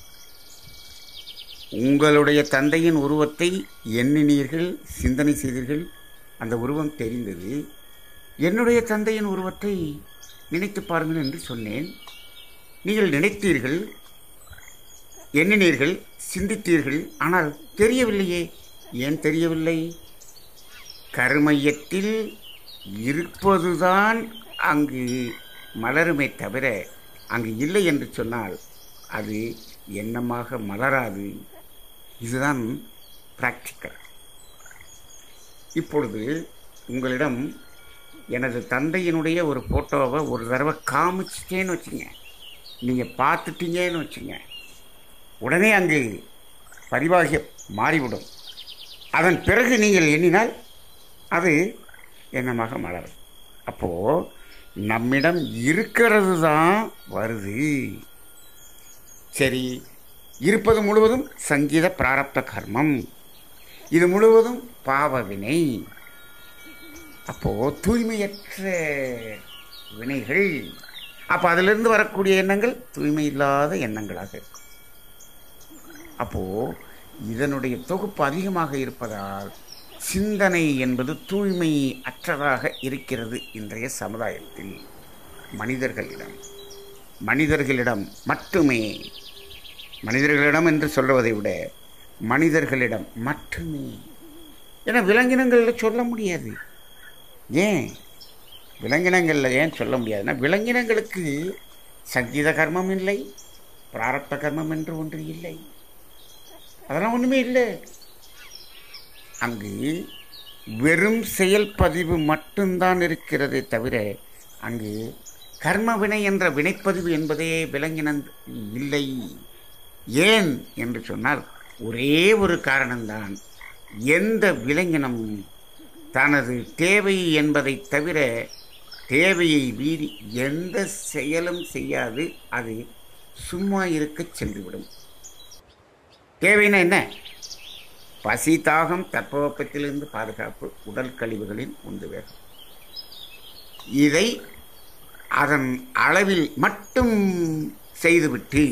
உங்களுடைய தந்தையின் உருவத்தை எண்ணினீர்கள், சிந்தனை செய்தீர்கள், அந்த உருவம் தெரிந்தது. என்னுடைய தந்தையின் உருவத்தை நினைத்து பாருங்கள் என்று சொன்னேன். நீங்கள் நினைத்தீர்கள், எண்ணினீர்கள், சிந்தித்தீர்கள், ஆனால் தெரியவில்லையே. ஏன் தெரியவில்லை? கருமையத்தில் இருப்பதுதான் அங்கு மலருமே தவிர அங்கு இல்லை என்று சொன்னால் அது எண்ணமாக மலராது. இதுதான் பிராக்டிக்கல். இப்பொழுது உங்களிடம் எனது தந்தையினுடைய ஒரு ஃபோட்டோவை ஒரு தடவை காமிச்சிட்டேன்னு வச்சுங்க, நீங்கள் பார்த்துட்டீங்கன்னு வச்சுங்க, உடனே அங்கு பதிவாகி மாறிவிடும். அதன் பிறகு நீங்கள் எண்ணினால் அது எண்ணமாக மலரும். அப்போது நம்மிடம் இருக்கிறது தான் வருது. சரி, இருப்பது முழுவதும் சங்கீத பிராரப்த கர்மம், இது முழுவதும் பாவவினை. அப்போது தூய்மையற்ற வினைகள். அப்போ அதிலிருந்து வரக்கூடிய எண்ணங்கள் தூய்மை இல்லாத எண்ணங்களாக இருக்கும். அப்போது இதனுடைய தொகுப்பு அதிகமாக இருப்பதால் சிந்தனை என்பது தூய்மை அற்றதாக இருக்கிறது. இன்றைய சமுதாயத்தில் மனிதர்களிடம் மட்டுமே, மனிதர்களிடம் என்று சொல்வதை விட மனிதர்களிடம் மட்டுமே. ஏன்னா விலங்கினங்களில் சொல்ல முடியாது. ஏன் விலங்கினங்களில் ஏன் சொல்ல முடியாதுன்னா, விலங்கினங்களுக்கு சங்கீத கர்மம் இல்லை, பிராரப்த கர்மம் என்று ஒன்று இல்லை, அதெல்லாம் ஒன்றுமே இல்லை. அங்கு வெறும் செயல்பதிவு மட்டும்தான் இருக்கிறதே தவிர அங்கு கர்மவினை என்ற வினைப்பதிவு என்பதே விலங்கின இல்லை. ஏன் என்று சொன்னால் ஒரே ஒரு காரணம்தான். எந்த விலங்கினமும் தனது தேவை என்பதை தவிர தேவையை மீறி எந்த செயலும் செய்யாது. அது சும்மா இருக்க சென்றுவிடும். தேவைன்னா என்ன? பசி, தாகம், தட்பவெப்பத்திலிருந்து பாதுகாப்பு, உடல் கழிவுகளின் உந்து வேகம். இதை அதன் அளவில் மட்டும் செய்துவிட்டு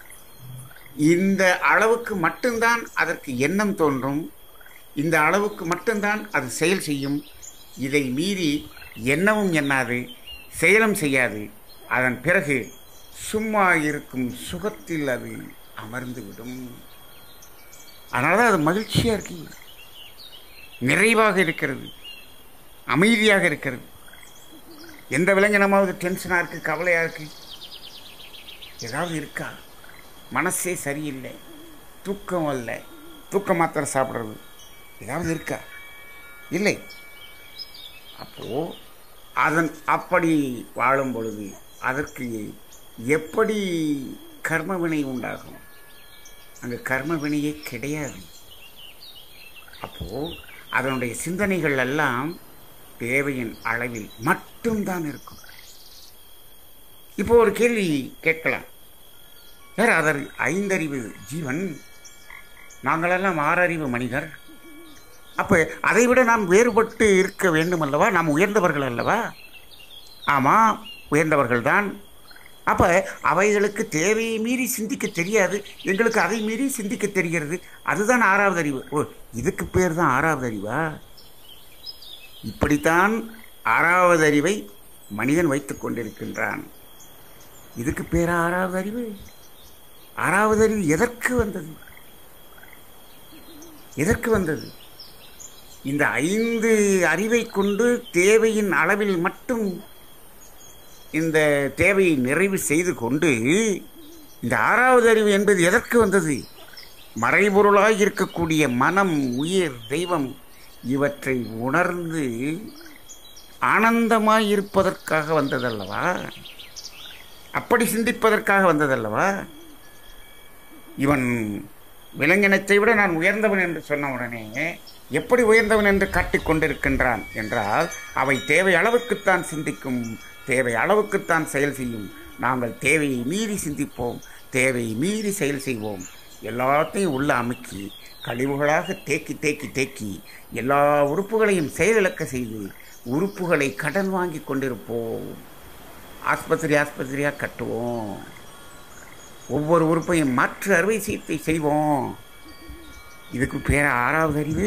இந்த அளவுக்கு மட்டும்தான் அதற்கு எண்ணம் தோன்றும், இந்த அளவுக்கு மட்டும்தான் அது செயல் செய்யும். இதை மீறி எண்ணமும் எண்ணாது, செயலும் செய்யாது. அதன் பிறகு சும்மா இருக்கும் சுகத்தில் அது அமர்ந்துவிடும். அதனால தான் அது மகிழ்ச்சியாக இருக்கு, நிறைவாக இருக்கிறது, அமைதியாக இருக்கிறது. எந்த விலங்கினமாவது டென்ஷனாக இருக்குது, கவலையாக இருக்குது, ஏதாவது இருக்கா? மனசே சரியில்லை, தூக்கம் இல்லை, தூக்க மாத்திரை சாப்பிட்றது, ஏதாவது இருக்கா? இல்லை. அப்போது அப்படி வாழும் பொழுது அதற்கு எப்படி கர்மவினை உண்டாகும்? அங்கே கர்மவினையே கிடையாது. அப்போது அதனுடைய சிந்தனைகள் எல்லாம் தேவையின் அளவில் மட்டும்தான் இருக்கும். இப்போ ஒரு கேள்வி கேட்கலாம், சார் அதர் 5 அறிவு ஜீவன், நாங்களெல்லாம் 6 அறிவு மனிதர், அப்போ அதை விட நாம் வேறுபட்டு இருக்க வேண்டும் அல்லவா? நாம் உயர்ந்தவர்கள் அல்லவா? ஆமாம், உயர்ந்தவர்கள்தான். அப்போ அவைகளுக்கு தேவையை மீறி சிந்திக்க தெரியாது, எங்களுக்கு அதை மீறி சிந்திக்க தெரிகிறது. அதுதான் 6வது அறிவு. ஓ, இதுக்கு பேர் தான் 6வது அறிவா? இப்படித்தான் 6வது அறிவை மனிதன் வைத்து கொண்டிருக்கின்றான். இதுக்கு பேரா 6வது அறிவு? 6வது அறிவு எதற்கு வந்தது? எதற்கு வந்தது? இந்த 5 அறிவை கொண்டு தேவையின் அளவில் மட்டும் இந்த தேவையை நிறைவு செய்து கொண்டு இந்த 6வது அறிவு என்பது எதற்கு வந்தது? மறைபொருளாய் இருக்கக்கூடிய மனம், உயிர், தெய்வம் இவற்றை உணர்ந்து ஆனந்தமாய் இருப்பதற்காக வந்ததல்லவா? அப்படி சிந்திப்பதற்காக வந்ததல்லவா? இவன் விலங்கினத்தை விட நான் உயர்ந்தவன் என்று சொன்ன உடனே எப்படி உயர்ந்தவன் என்று காட்டிக் கொண்டிருக்கின்றான் என்றால் அவை தேவை அளவுக்குத்தான் சிந்திக்கும், தேவை அளவுக்குத்தான் செயல் செய்யும். நாங்கள் தேவையை மீறி சிந்திப்போம், தேவையை மீறி செயல் செய்வோம். எல்லாத்தையும் உள்ள அமுக்கி கழிவுகளாக தேக்கி தேக்கி தேக்கி எல்லா உறுப்புகளையும் செயலிழக்க செய்து உறுப்புகளை கடன் வாங்கி கொண்டிருப்போம். ஆஸ்பத்திரியாக கட்டுவோம், ஒவ்வொரு உறுப்பையும் மாற்று அறுவை சிகிச்சை செய்வோம். இதுக்கு பேர ஆறாவது அறிவு?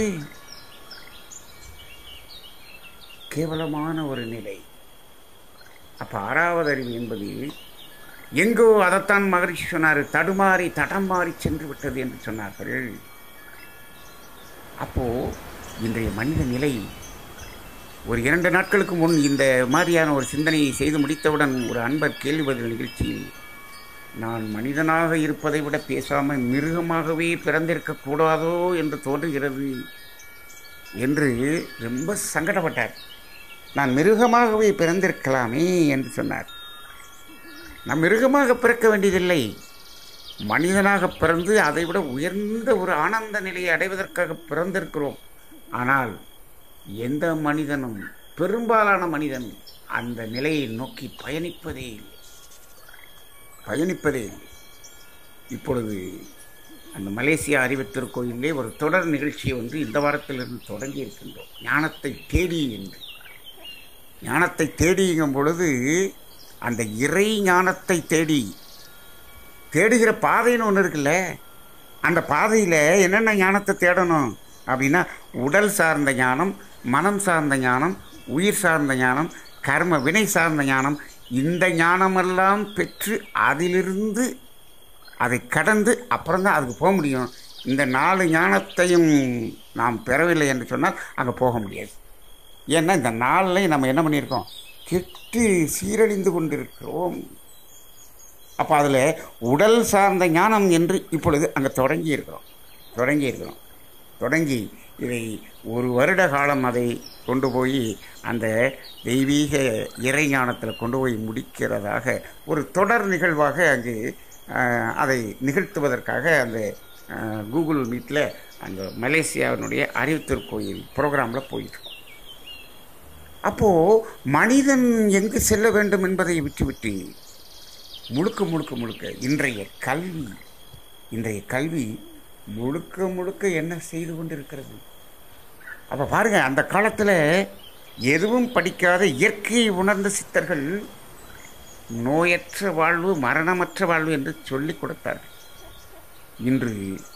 கேவலமான ஒரு நிலை. அப்போ ஆறாவது அறிவு என்பது எங்கோ, அதைத்தான் மகரிஷி சொன்னார், தடுமாறி தடமாறி சென்று விட்டது என்று சொன்னார்கள். அப்போது இன்றைய மனித நிலை, ஒரு 2 நாட்களுக்கு முன் இந்த மாதிரியான ஒரு சிந்தனையை செய்து முடித்தவுடன் ஒரு அன்பர் கேள்வி பதில் நிகழ்ச்சியில், நான் மனிதனாக இருப்பதை விட பேசாமல் மிருகமாகவே பிறந்திருக்கக்கூடாதோ என்று தோன்றுகிறது என்று ரொம்ப சங்கடப்பட்டார். நான் மிருகமாகவே பிறந்திருக்கலாமே என்று சொன்னார். நாம் மிருகமாக பிறக்க வேண்டியதில்லை, மனிதனாக பிறந்து அதைவிட உயர்ந்த ஒரு ஆனந்த நிலையை அடைவதற்காக பிறந்திருக்கிறோம். ஆனால் எந்த மனிதனும், பெரும்பாலான மனிதன் அந்த நிலையை நோக்கி பயணிப்பதே இல்லை. இப்பொழுது அந்த மலேசியா அறிவுத்திருக்கோயிலே ஒரு தொடர் நிகழ்ச்சியை இந்த வாரத்திலிருந்து தொடங்கி இருக்கின்றோம். ஞானத்தை தேடி என்று. ஞானத்தை தேடிங்கும் பொழுது அந்த இறை ஞானத்தை தேடுகிற பாதைன்னு ஒன்று இருக்குல்ல, அந்த பாதையில் என்னென்ன ஞானத்தை தேடணும் அப்படின்னா, உடல் சார்ந்த ஞானம், மனம் சார்ந்த ஞானம், உயிர் சார்ந்த ஞானம், கர்ம வினை சார்ந்த ஞானம். இந்த ஞானமெல்லாம் பெற்று அதிலிருந்து அதை கடந்து அப்புறம்தான் அதுக்கு போக முடியும். இந்த 4 ஞானத்தையும் நாம் பெறவில்லை என்று சொன்னால் அங்கே போக முடியாது. ஏன்னா இந்த 4லையும் நம்ம என்ன பண்ணியிருக்கோம், கெட்டு சீரழிந்து கொண்டிருக்கிறோம். அப்போ அதில் உடல் சார்ந்த ஞானம் என்று இப்பொழுது அங்கே தொடங்கி இதை 1 வருட காலம் அதை கொண்டு போய் அந்த தெய்வீக இறை ஞானத்தில் கொண்டு போய் முடிக்கிறதாக ஒரு தொடர் நிகழ்வாக அங்கு அதை நிகழ்த்துவதற்காக அந்த கூகுள் மீட்டில் அந்த மலேசியாவினுடைய அறிவுத்திருக்கோயில் ப்ரோக்ராமில் போயிட்டுருக்கோம். அப்போது மனிதன் எங்கு செல்ல வேண்டும் என்பதை விட்டுவிட்டு முழுக்க இன்றைய கல்வி முழுக்க என்ன செய்து கொண்டிருக்கிறது. அப்போ பாருங்கள், அந்த காலத்தில் எதுவும் படிக்காத இயற்கையை உணர்ந்த சித்தர்கள் நோயற்ற வாழ்வு, மரணமற்ற வாழ்வு என்று சொல்லிக் கொடுத்தார்கள். இன்று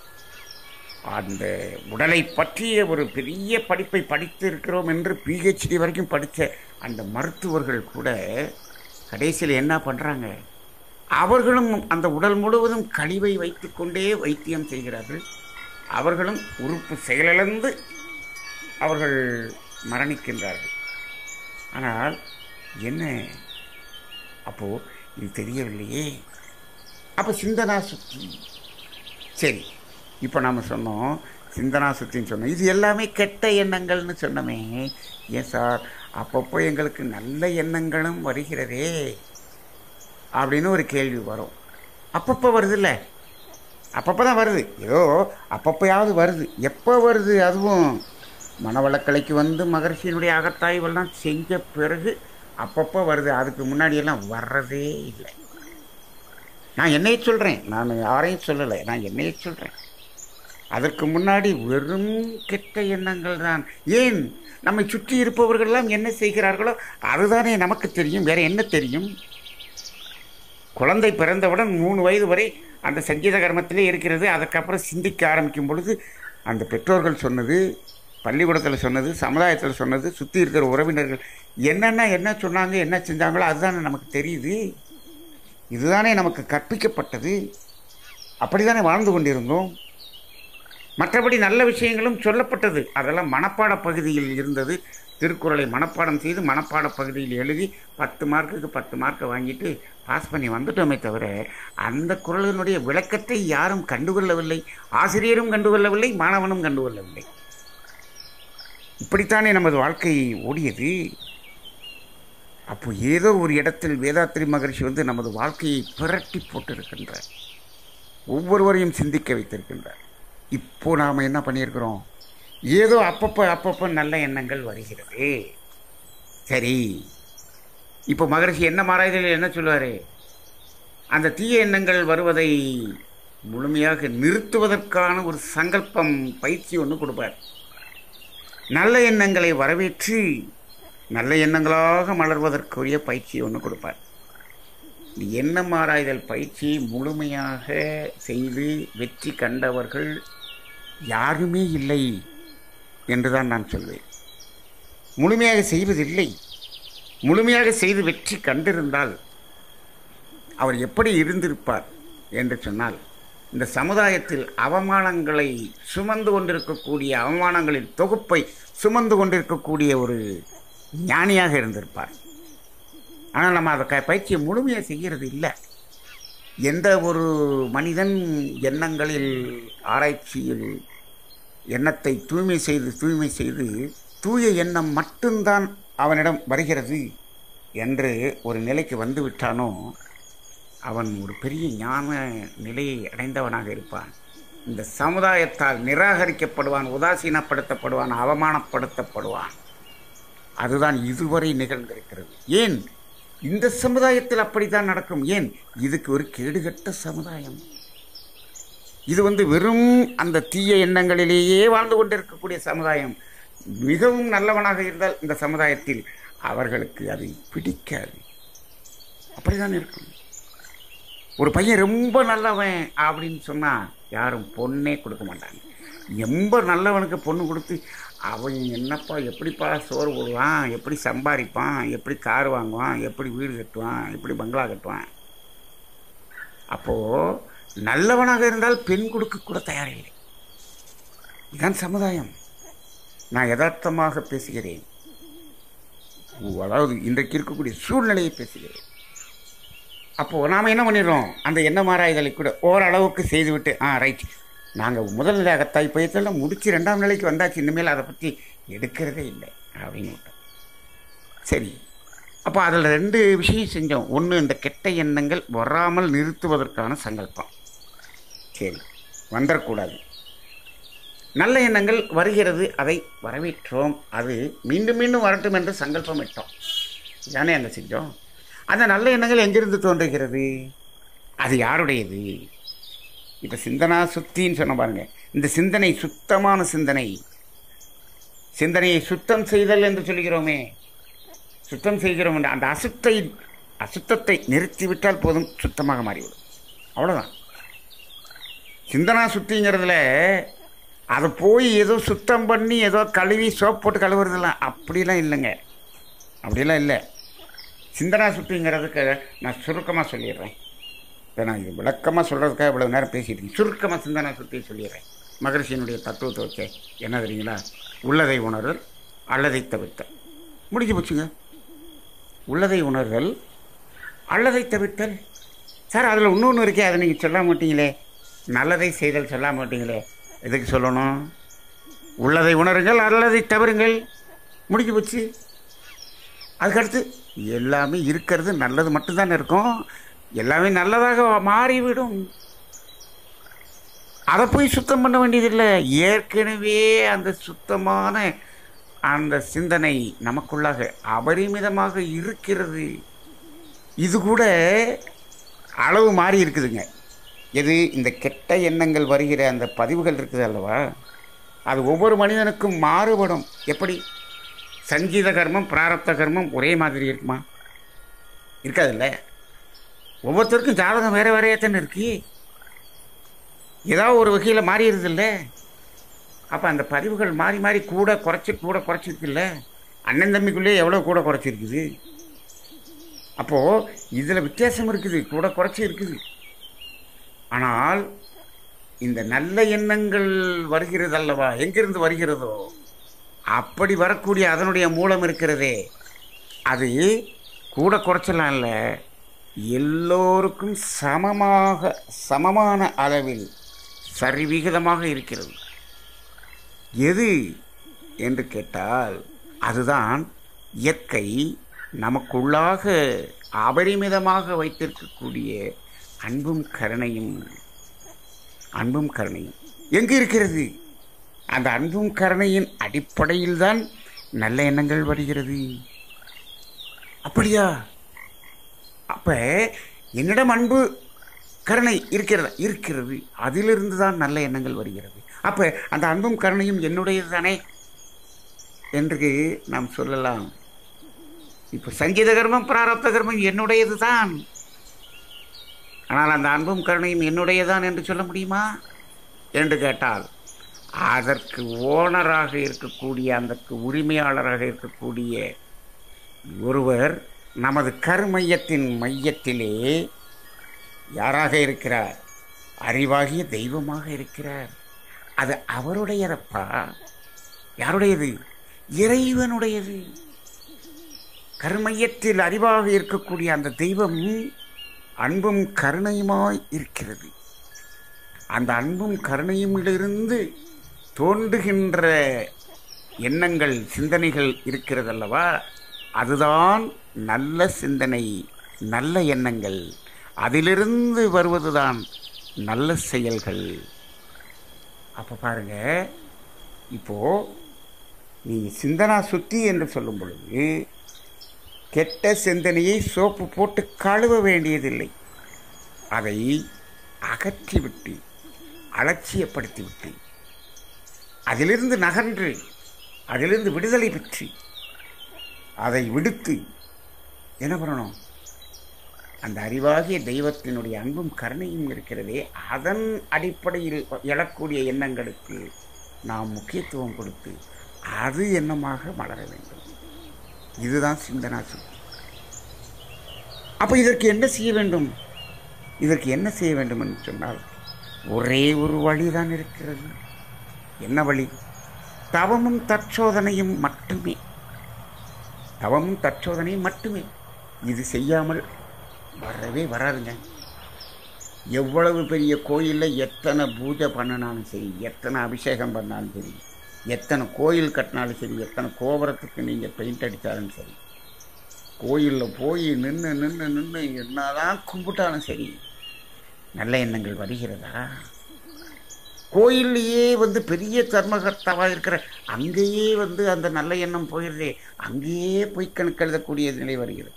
அந்த உடலை பற்றிய ஒரு பெரிய படிப்பை படித்து இருக்கிறோம் என்று PhD வரைக்கும் படித்த அந்த மருத்துவர்கள் கூட கடைசியில் என்ன பண்ணுறாங்க, அவர்களும் அந்த உடல் முழுவதும் கழிவை வைத்துக்கொண்டே வைத்தியம் செய்கிறார்கள். அவர்களும் உறுப்பு செயலிழந்து அவர்கள் மரணிக்கின்றார்கள். ஆனால் என்ன, அப்போது இது தெரியவில்லையே. அப்போ சிந்தனா சுத்தி, சரி, இப்போ நாம் சொன்னோம் சிந்தனா சுத்தின்னு சொன்னோம், இது எல்லாமே கெட்ட எண்ணங்கள்னு சொன்னோமே. ஏன் சார், அப்பப்போ எங்களுக்கு நல்ல எண்ணங்களும் வருகிறதே அப்படின்னு ஒரு கேள்வி வரும். அப்பப்போ வருது இல்லை, அப்பப்போ தான் வருது, ஏதோ அப்பப்போயாவது வருது. எப்போ வருது? அதுவும் மனவளக்கலைக்கு மகரிஷியினுடைய அகத்தாய்வெல்லாம் செஞ்ச பிறகு அப்பப்போ வருது. அதுக்கு முன்னாடியெல்லாம் வர்றதே இல்லை. நான் என்னையை சொல்கிறேன், நான் யாரையும் சொல்லலை, நான் என்னையை சொல்கிறேன். அதற்கு முன்னாடி வெறும் கெட்ட எண்ணங்கள் தான். ஏன், நம்மை சுற்றி இருப்பவர்களெல்லாம் என்ன செய்கிறார்களோ அதுதானே நமக்கு தெரியும், வேறு என்ன தெரியும்? குழந்தை பிறந்தவுடன் 3 வயது வரை அந்த சங்கீத கர்மத்திலே இருக்கிறது. அதுக்கப்புறம் சிந்திக்க ஆரம்பிக்கும் பொழுது அந்த பெற்றோர்கள் சொன்னது, பள்ளிக்கூடத்தில் சொன்னது, சமுதாயத்தில் சொன்னது, சுற்றி இருக்கிற உறவினர்கள் என்ன சொன்னாங்க, என்ன செஞ்சாங்களோ அதுதானே நமக்கு தெரியுது. இதுதானே நமக்கு கற்பிக்கப்பட்டது. அப்படி தானே வாழ்ந்து கொண்டிருந்தோம். மற்றபடி நல்ல விஷயங்களும் சொல்லப்பட்டது. அதெல்லாம் மனப்பாட பகுதியில் இருந்தது. திருக்குறளை மனப்பாடம் செய்து மனப்பாட பகுதியில் எழுதி 10 மார்க்குக்கு 10 மார்க்கை வாங்கிட்டு பாஸ் பண்ணி வந்துட்டோமே தவிர அந்த குறளினுடைய விளக்கத்தை யாரும் கண்டுகொள்ளவில்லை. ஆசிரியரும் கண்டுகொள்ளவில்லை, மாணவனும் கண்டுகொள்ளவில்லை. இப்படித்தானே நமது வாழ்க்கை ஓடியது. அப்போ ஏதோ ஒரு இடத்தில் வேதாத்ரி மகரிஷி நமது வாழ்க்கையை புரட்டி போட்டிருக்கின்றார், ஒவ்வொருவரையும் சிந்திக்க வைத்திருக்கின்றார். இப்போ நாம் என்ன பண்ணியிருக்கிறோம், ஏதோ அப்பப்போ நல்ல எண்ணங்கள் வருகிறது. சரி, இப்போ மகரிஷி என்ன மாறாய்தல் என்ன சொல்லுவார்? அந்த தீய எண்ணங்கள் வருவதை முழுமையாக நிறுத்துவதற்கான ஒரு சங்கல்பம் பயிற்சி ஒன்று கொடுப்பார். நல்ல எண்ணங்களை வரவேற்று நல்ல எண்ணங்களாக மலர்வதற்குரிய பயிற்சி ஒன்று கொடுப்பார். எண்ணம் ஆராய்தல் பயிற்சி முழுமையாக செய்து வெற்றி கண்டவர்கள் யாருமே இல்லை என்றுதான் நான் சொல்வேன். முழுமையாக செய்வதில்லை. முழுமையாக செய்து வெற்றி கண்டிருந்தால் அவர் எப்படி இருந்திருப்பார் என்று சொன்னால், இந்த சமுதாயத்தில் அவமானங்களை சுமந்து கொண்டிருக்கக்கூடிய, அவமானங்களின் தொகுப்பை சுமந்து கொண்டிருக்கக்கூடிய ஒரு ஞானியாக இருந்திருப்பார். ஆனால் நம்ம அதை பயிற்சியை முழுமையாக செய்கிறது இல்லை. எந்த ஒரு மனிதன் எண்ணங்களில் ஆராய்ச்சியில் எண்ணத்தை தூய்மை செய்து தூய எண்ணம் மட்டும்தான் அவனிடம் வருகிறது என்று ஒரு நிலைக்கு வந்து விட்டானோ அவன் ஒரு பெரிய ஞான நிலையை அடைந்தவனாக இருப்பான். இந்த சமுதாயத்தால் நிராகரிக்கப்படுவான், உதாசீனப்படுத்தப்படுவான், அவமானப்படுத்தப்படுவான். அதுதான் இதுவரை நிகழ்ந்திருக்கிறது. ஏன் இந்த சமுதாயத்தில் அப்படித்தான் நடக்கும்? ஏன் இதுக்கு ஒரு கேடுகட்ட சமுதாயம். இது வெறும் அந்த தீய எண்ணங்களிலேயே வாழ்ந்து கொண்டிருக்கக்கூடிய சமுதாயம். மிகவும் நல்லவனாக இருந்தால் இந்த சமுதாயத்தில் அவர்களுக்கு அதை பிடிக்காது. அப்படிதான் இருக்கும். ஒரு பையன் ரொம்ப நல்லவன் அப்படின்னு சொன்னால் யாரும் பொண்ணே கொடுக்க மாட்டாங்க. ரொம்ப நல்லவனுக்கு பொண்ணு கொடுத்து அவன் என்னப்பா எப்படிப்பா சோறு போடுவான், எப்படி சம்பாதிப்பான், எப்படி கார் வாங்குவான், எப்படி வீடு கட்டுவான், எப்படி பங்களா கட்டுவான். அப்போது நல்லவனாக இருந்தால் பெண் கொடுக்க கூட தயாரில்லை. இதுதான் சமுதாயம். நான் யதார்த்தமாக பேசுகிறேன். அதாவது இன்றைக்கு இருக்கக்கூடிய சூழ்நிலையை பேசுகிறேன். அப்போது நாம் என்ன பண்ணிடுறோம்? அந்த எண்ணம் ஆராய்தலை கூட ஓரளவுக்கு செய்துவிட்டு ரைட், நாங்கள் முதல் நிலை அகத்தாய் பயிற்சியெல்லாம் முடித்து 2ஆம் நிலைக்கு வந்தாச்சு, இனிமேல் அதை பற்றி எடுக்கிறதே இல்லை அப்படின்னு விட்டோம். சரி, அப்போ அதில் 2 விஷயம் செஞ்சோம். ஒன்று, இந்த கெட்ட எண்ணங்கள் வராமல் நிறுத்துவதற்கான சங்கல்பம். சரி, வந்துடக்கூடாது. நல்ல எண்ணங்கள் வருகிறது, அதை வரவேற்றோம். அது மீண்டும் மீண்டும் வரட்டும் என்று சங்கல்பம் இட்டோம். தானே அங்கே செஞ்சோம். அந்த நல்ல எண்ணங்கள் எங்கிருந்து தோன்றுகிறது? அது யாருடையது? இப்போ சிந்தனா சுத்தின்னு சொன்ன பாருங்க. இந்த சிந்தனை சுத்தமான சிந்தனையை சுத்தம் செய்தல் என்று சொல்கிறோமே, சுத்தம் செய்கிறோம். அந்த அசுத்தத்தை நிறுத்திவிட்டால் போதும், சுத்தமாக மாறிவிடும். அவ்வளோதான். சிந்தனா சுத்திங்கிறதுல அதை போய் ஏதோ சுத்தம் பண்ணி ஏதோ கழுவி சோப் போட்டு கழுவுறதுலாம் அப்படிலாம் இல்லைங்க. அப்படிலாம் இல்லை. சிந்தனா சுத்திங்கிறதுக்கு நான் சுருக்கமாக சொல்லிடுறேன். இப்போ நான் இது விளக்கமாக சொல்கிறதுக்காக இவ்வளோ நேரம் பேசிட்டு சுருக்கமாக சிந்தனா சுற்றி சொல்லிடுறேன். மகரிஷியினுடைய தத்துவத்தை வச்சே என்ன தெரியுங்களா? உள்ளதை உணர்தல், அல்லதை தவிர்த்தல். முடிஞ்சு போச்சுங்க. உள்ளதை உணர்தல், அல்லதை தவிர்த்தல். சார் அதில் இன்னொன்று இருக்கே, அதை நீங்கள் சொல்ல மாட்டீங்களே. நல்லதை செய்தல் சொல்ல மாட்டீங்களே, எதுக்கு சொல்லணும்? உள்ளதை உணருங்கள், அல்லதை தவிருங்கள். முடிஞ்சு போச்சு. அதுக்கடுத்து எல்லாமே இருக்கிறது நல்லது மட்டும்தானே இருக்கும். எல்லாமே நல்லதாக மாறிவிடும். அதை போய் சுத்தம் பண்ண வேண்டியதில்லை. ஏற்கனவே அந்த சுத்தமான அந்த சிந்தனை நமக்குள்ளாக அபரிமிதமாக இருக்கிறது. இது கூட அளவு மாறி இருக்குதுங்க. எது? இந்த கெட்ட எண்ணங்கள் வருகிற அந்த பதிவுகள் இருக்குது அல்லவா, அது ஒவ்வொரு மனிதனுக்கும் மாறுபடும். எப்படி? சங்கீத கர்மம் பிராரப்த கர்மம் ஒரே மாதிரி இருக்குமா? இருக்காதுல்ல. ஒவ்வொருத்தருக்கும் ஜாதகம் வேறு வேறையாத்தானே இருக்கு. ஏதாவது ஒரு வகையில் மாறிடுது இல்லை? அப்போ அந்த பதிவுகள் மாறி மாறி கூட குறைச்சிருக்குல்ல. அண்ணன் தம்பிக்குள்ளே எவ்வளோ கூட குறைச்சிருக்குது. அப்போது இதில் வித்தியாசம் இருக்குது, கூட குறைச்சி இருக்குது. ஆனால் இந்த நல்ல எண்ணங்கள் வருகிறது அல்லவா, எங்கிருந்து வருகிறதோ அப்படி வரக்கூடிய அதனுடைய மூலம் இருக்கிறதே, அது கூட குறைச்சலாம் இல்லை, எல்லோருக்கும் சமமான அளவில் சரிவிகிதமாக இருக்கிறது. எது என்று கேட்டால் அதுதான் இயற்கை நமக்குள்ளாக அபரிமிதமாக வைத்திருக்கக்கூடிய அன்பும் கருணையும். எங்கு இருக்கிறது? அந்த அன்பும் கருணையின் அடிப்படையில் தான் நல்ல எண்ணங்கள் வருகிறது. அப்படியா? அப்ப என்னிடம் அன்பு கருணை இருக்கிறது, அதிலிருந்து தான் நல்ல எண்ணங்கள் வருகிறது. அப்ப அந்த அன்பும் கருணையும் என்னுடையது தானே என்று நாம் சொல்லலாம். இப்போ சங்கீத கர்மம் பிராரப்த கர்மம் என்னுடையது தான். ஆனால் அந்த அன்பும் கருணையும் என்னுடையதான் என்று சொல்ல முடியுமா என்று கேட்டால், அதற்கு ஓனராக இருக்கக்கூடிய, அதற்கு உரிமையாளராக இருக்கக்கூடிய ஒருவர் நமது கருமையத்தின் மையத்திலே யாராக இருக்கிறார்? அறிவாகிய தெய்வமாக இருக்கிறார். அது அவருடையதப்பா. யாருடையது? இறைவனுடையது. கருமையத்தில் அறிவாக இருக்கக்கூடிய அந்த தெய்வம் அன்பும் கருணையுமாய் இருக்கிறது. அந்த அன்பும் கருணையுமிலிருந்து தோன்றுகின்ற எண்ணங்கள், சிந்தனைகள் இருக்கிறதல்லவா, அதுதான் நல்ல சிந்தனை, நல்ல எண்ணங்கள். அதிலிருந்து வருவதுதான் நல்ல செயல்கள். அப்போ பாருங்க, இப்போ நீ சிந்தனா சுத்தி என்று சொல்லும் பொழுது கெட்ட சிந்தனையை சோப்பு போட்டு கழுவ வேண்டியதில்லை. அதை அகற்றிவிட்டு, அலட்சியப்படுத்திவிட்டு, அதிலிருந்து நகன்று, அதிலிருந்து விடுதலை பெற்று, அதை விடுத்து என்ன பண்ணணும்? அந்த அறிவாகிய தெய்வத்தினுடைய அன்பும் கருணையும் இருக்கிறதே, அதன் அடிப்படையில் எழக்கூடிய எண்ணங்களுக்கு நாம் முக்கியத்துவம் கொடுத்து அது எண்ணமாக மலர வேண்டும். இதுதான் சிந்தனா சுத்தி. அப்போ இதற்கு என்ன செய்ய வேண்டும்? இதற்கு என்ன செய்ய வேண்டும் என்று சொன்னால், ஒரே ஒரு வழிதான் இருக்கிறது. என்ன வழி? தவமும் தற்சோதனையும் மட்டுமே. தவமும் தற்சோதனையும் மட்டுமே. இது செய்யாமல் வரவே வராதுங்க. எவ்வளவு பெரிய கோயிலில் எத்தனை பூஜை பண்ணினாலும் சரி, எத்தனை அபிஷேகம் பண்ணாலும் சரி, எத்தனை கோயில் கட்டினாலும் சரி, எத்தனை கோபுரத்துக்கு நீங்கள் பெயிண்ட் அடித்தாலும் சரி, கோயிலில் போய் நின்று நின்று நின்று என்னதான் கும்பிட்டாலும் சரி, நல்ல எண்ணங்கள் வருகிறதா? கோயில்லையே பெரிய தர்மகர்த்தாவாக இருக்கிற அங்கேயே அந்த நல்ல எண்ணம் போகிறதே, அங்கேயே பொய் கணக்கு எழுதக்கூடிய நிலை வருகிறது.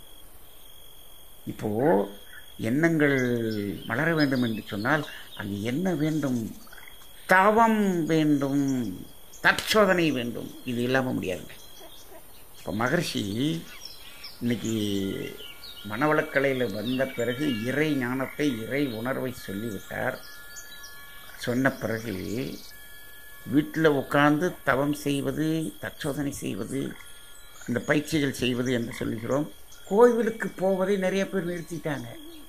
இப்போ எண்ணங்கள் மலர வேண்டும் என்று சொன்னால் அங்கே என்ன வேண்டும்? தவம் வேண்டும், தற்சோதனை வேண்டும். இது இல்லாமல் முடியாதுங்க. இப்போ மகர்ஷி இன்னைக்கு மனவளக்கலையில் வந்த பிறகு இறை ஞானத்தை, இறை உணர்வை சொல்லிவிட்டார். சொன்ன பிறகு வீட்டில் உட்கார்ந்து தவம் செய்வது, தற்சோதனை செய்வது, இந்த பயிற்சிகள் செய்வது என்று சொல்லுகிறோம். கோவிலுக்கு போவதை நிறைய பேர் நிறுத்திட்டாங்க.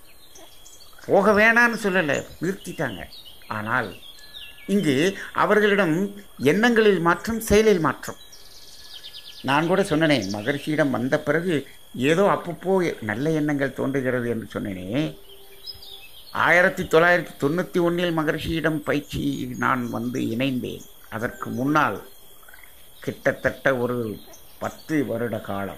போக வேணான்னு சொல்லலை, நிறுத்திட்டாங்க. ஆனால் இங்கு அவர்களிடம் எண்ணங்களில் மாற்றம், செயலில் மாற்றம். நான் கூட சொன்னேனே, மகர்ஷியிடம் வந்த பிறகு ஏதோ அப்பப்போ நல்ல எண்ணங்கள் தோன்றுகிறது என்று சொன்னேனே. 1991 மகர்ஷியிடம் பயிற்சி நான் இணைந்தேன். அதற்கு முன்னால் கிட்டத்தட்ட ஒரு 10 வருட காலம்,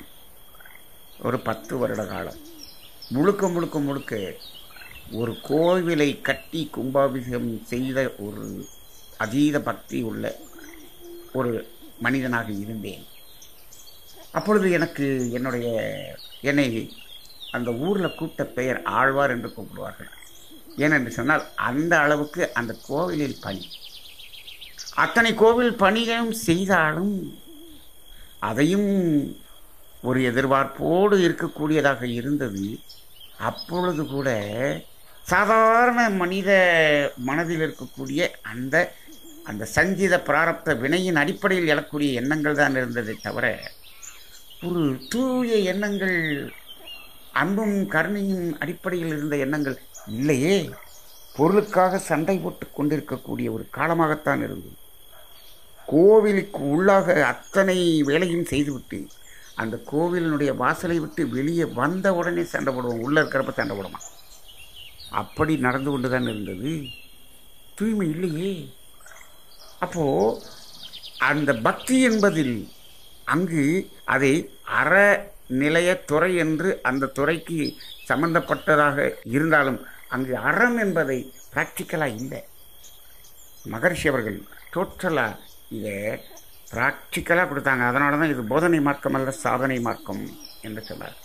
முழுக்க ஒரு கோவிலை கட்டி கும்பாபிஷேகம் செய்த ஒரு அதீத பக்தி உள்ள ஒரு மனிதனாக இருந்தேன். அப்பொழுது என்னை அந்த ஊரில் கூப்பிட்ட பெயர் ஆழ்வார் என்று கூப்பிடுவார்கள். ஏனென்று சொன்னால் அந்த அளவுக்கு அந்த கோவிலில் பணி, அத்தனை கோவில் பணிகளும் செய்தாலும் அதையும் ஒரு எதிர்பார்ப்போடு இருக்கக்கூடியதாக இருந்தது. அப்பொழுது கூட சாதாரண மனித மனதில் இருக்கக்கூடிய அந்த சஞ்சித பிராரப்த வினையின் அடிப்படையில் எழக்கூடிய எண்ணங்கள் தான் இருந்ததை தவிர, ஒரு தூய எண்ணங்கள், அன்பும் கருணையும் அடிப்படையில் இருந்த எண்ணங்கள் இல்லையே. பொருளுக்காக சண்டை போட்டு கொண்டிருக்கக்கூடிய ஒரு காலமாகத்தான் இருந்தது. கோவிலுக்கு உள்ளாக அத்தனை வேலையும் செய்துவிட்டு அந்த கோவிலினுடைய வாசலை விட்டு வெளியே வந்த உடனே சண்டை போடுவோம், உள்ளே இருக்கிறப்ப சண்டை போடுமா. அப்படி நடந்து கொண்டு தான் இருந்தது. தூய்மை இல்லையே. அப்போது அந்த பக்தி என்பதில் அங்கு அதை அறநிலைய துறை என்று அந்த துறைக்கு சம்பந்தப்பட்டதாக இருந்தாலும் அங்கு அறம் என்பதை ப்ராக்டிக்கலாக இல்லை. மகர்ஷி அவர்கள் டோட்டலாக இதை ப்ராக்டிக்கலாக கொடுத்தாங்க. அதனால தான் இது போதனை மார்க்கம் அல்ல, சாதனை மார்க்கம் என்று சொன்னார்.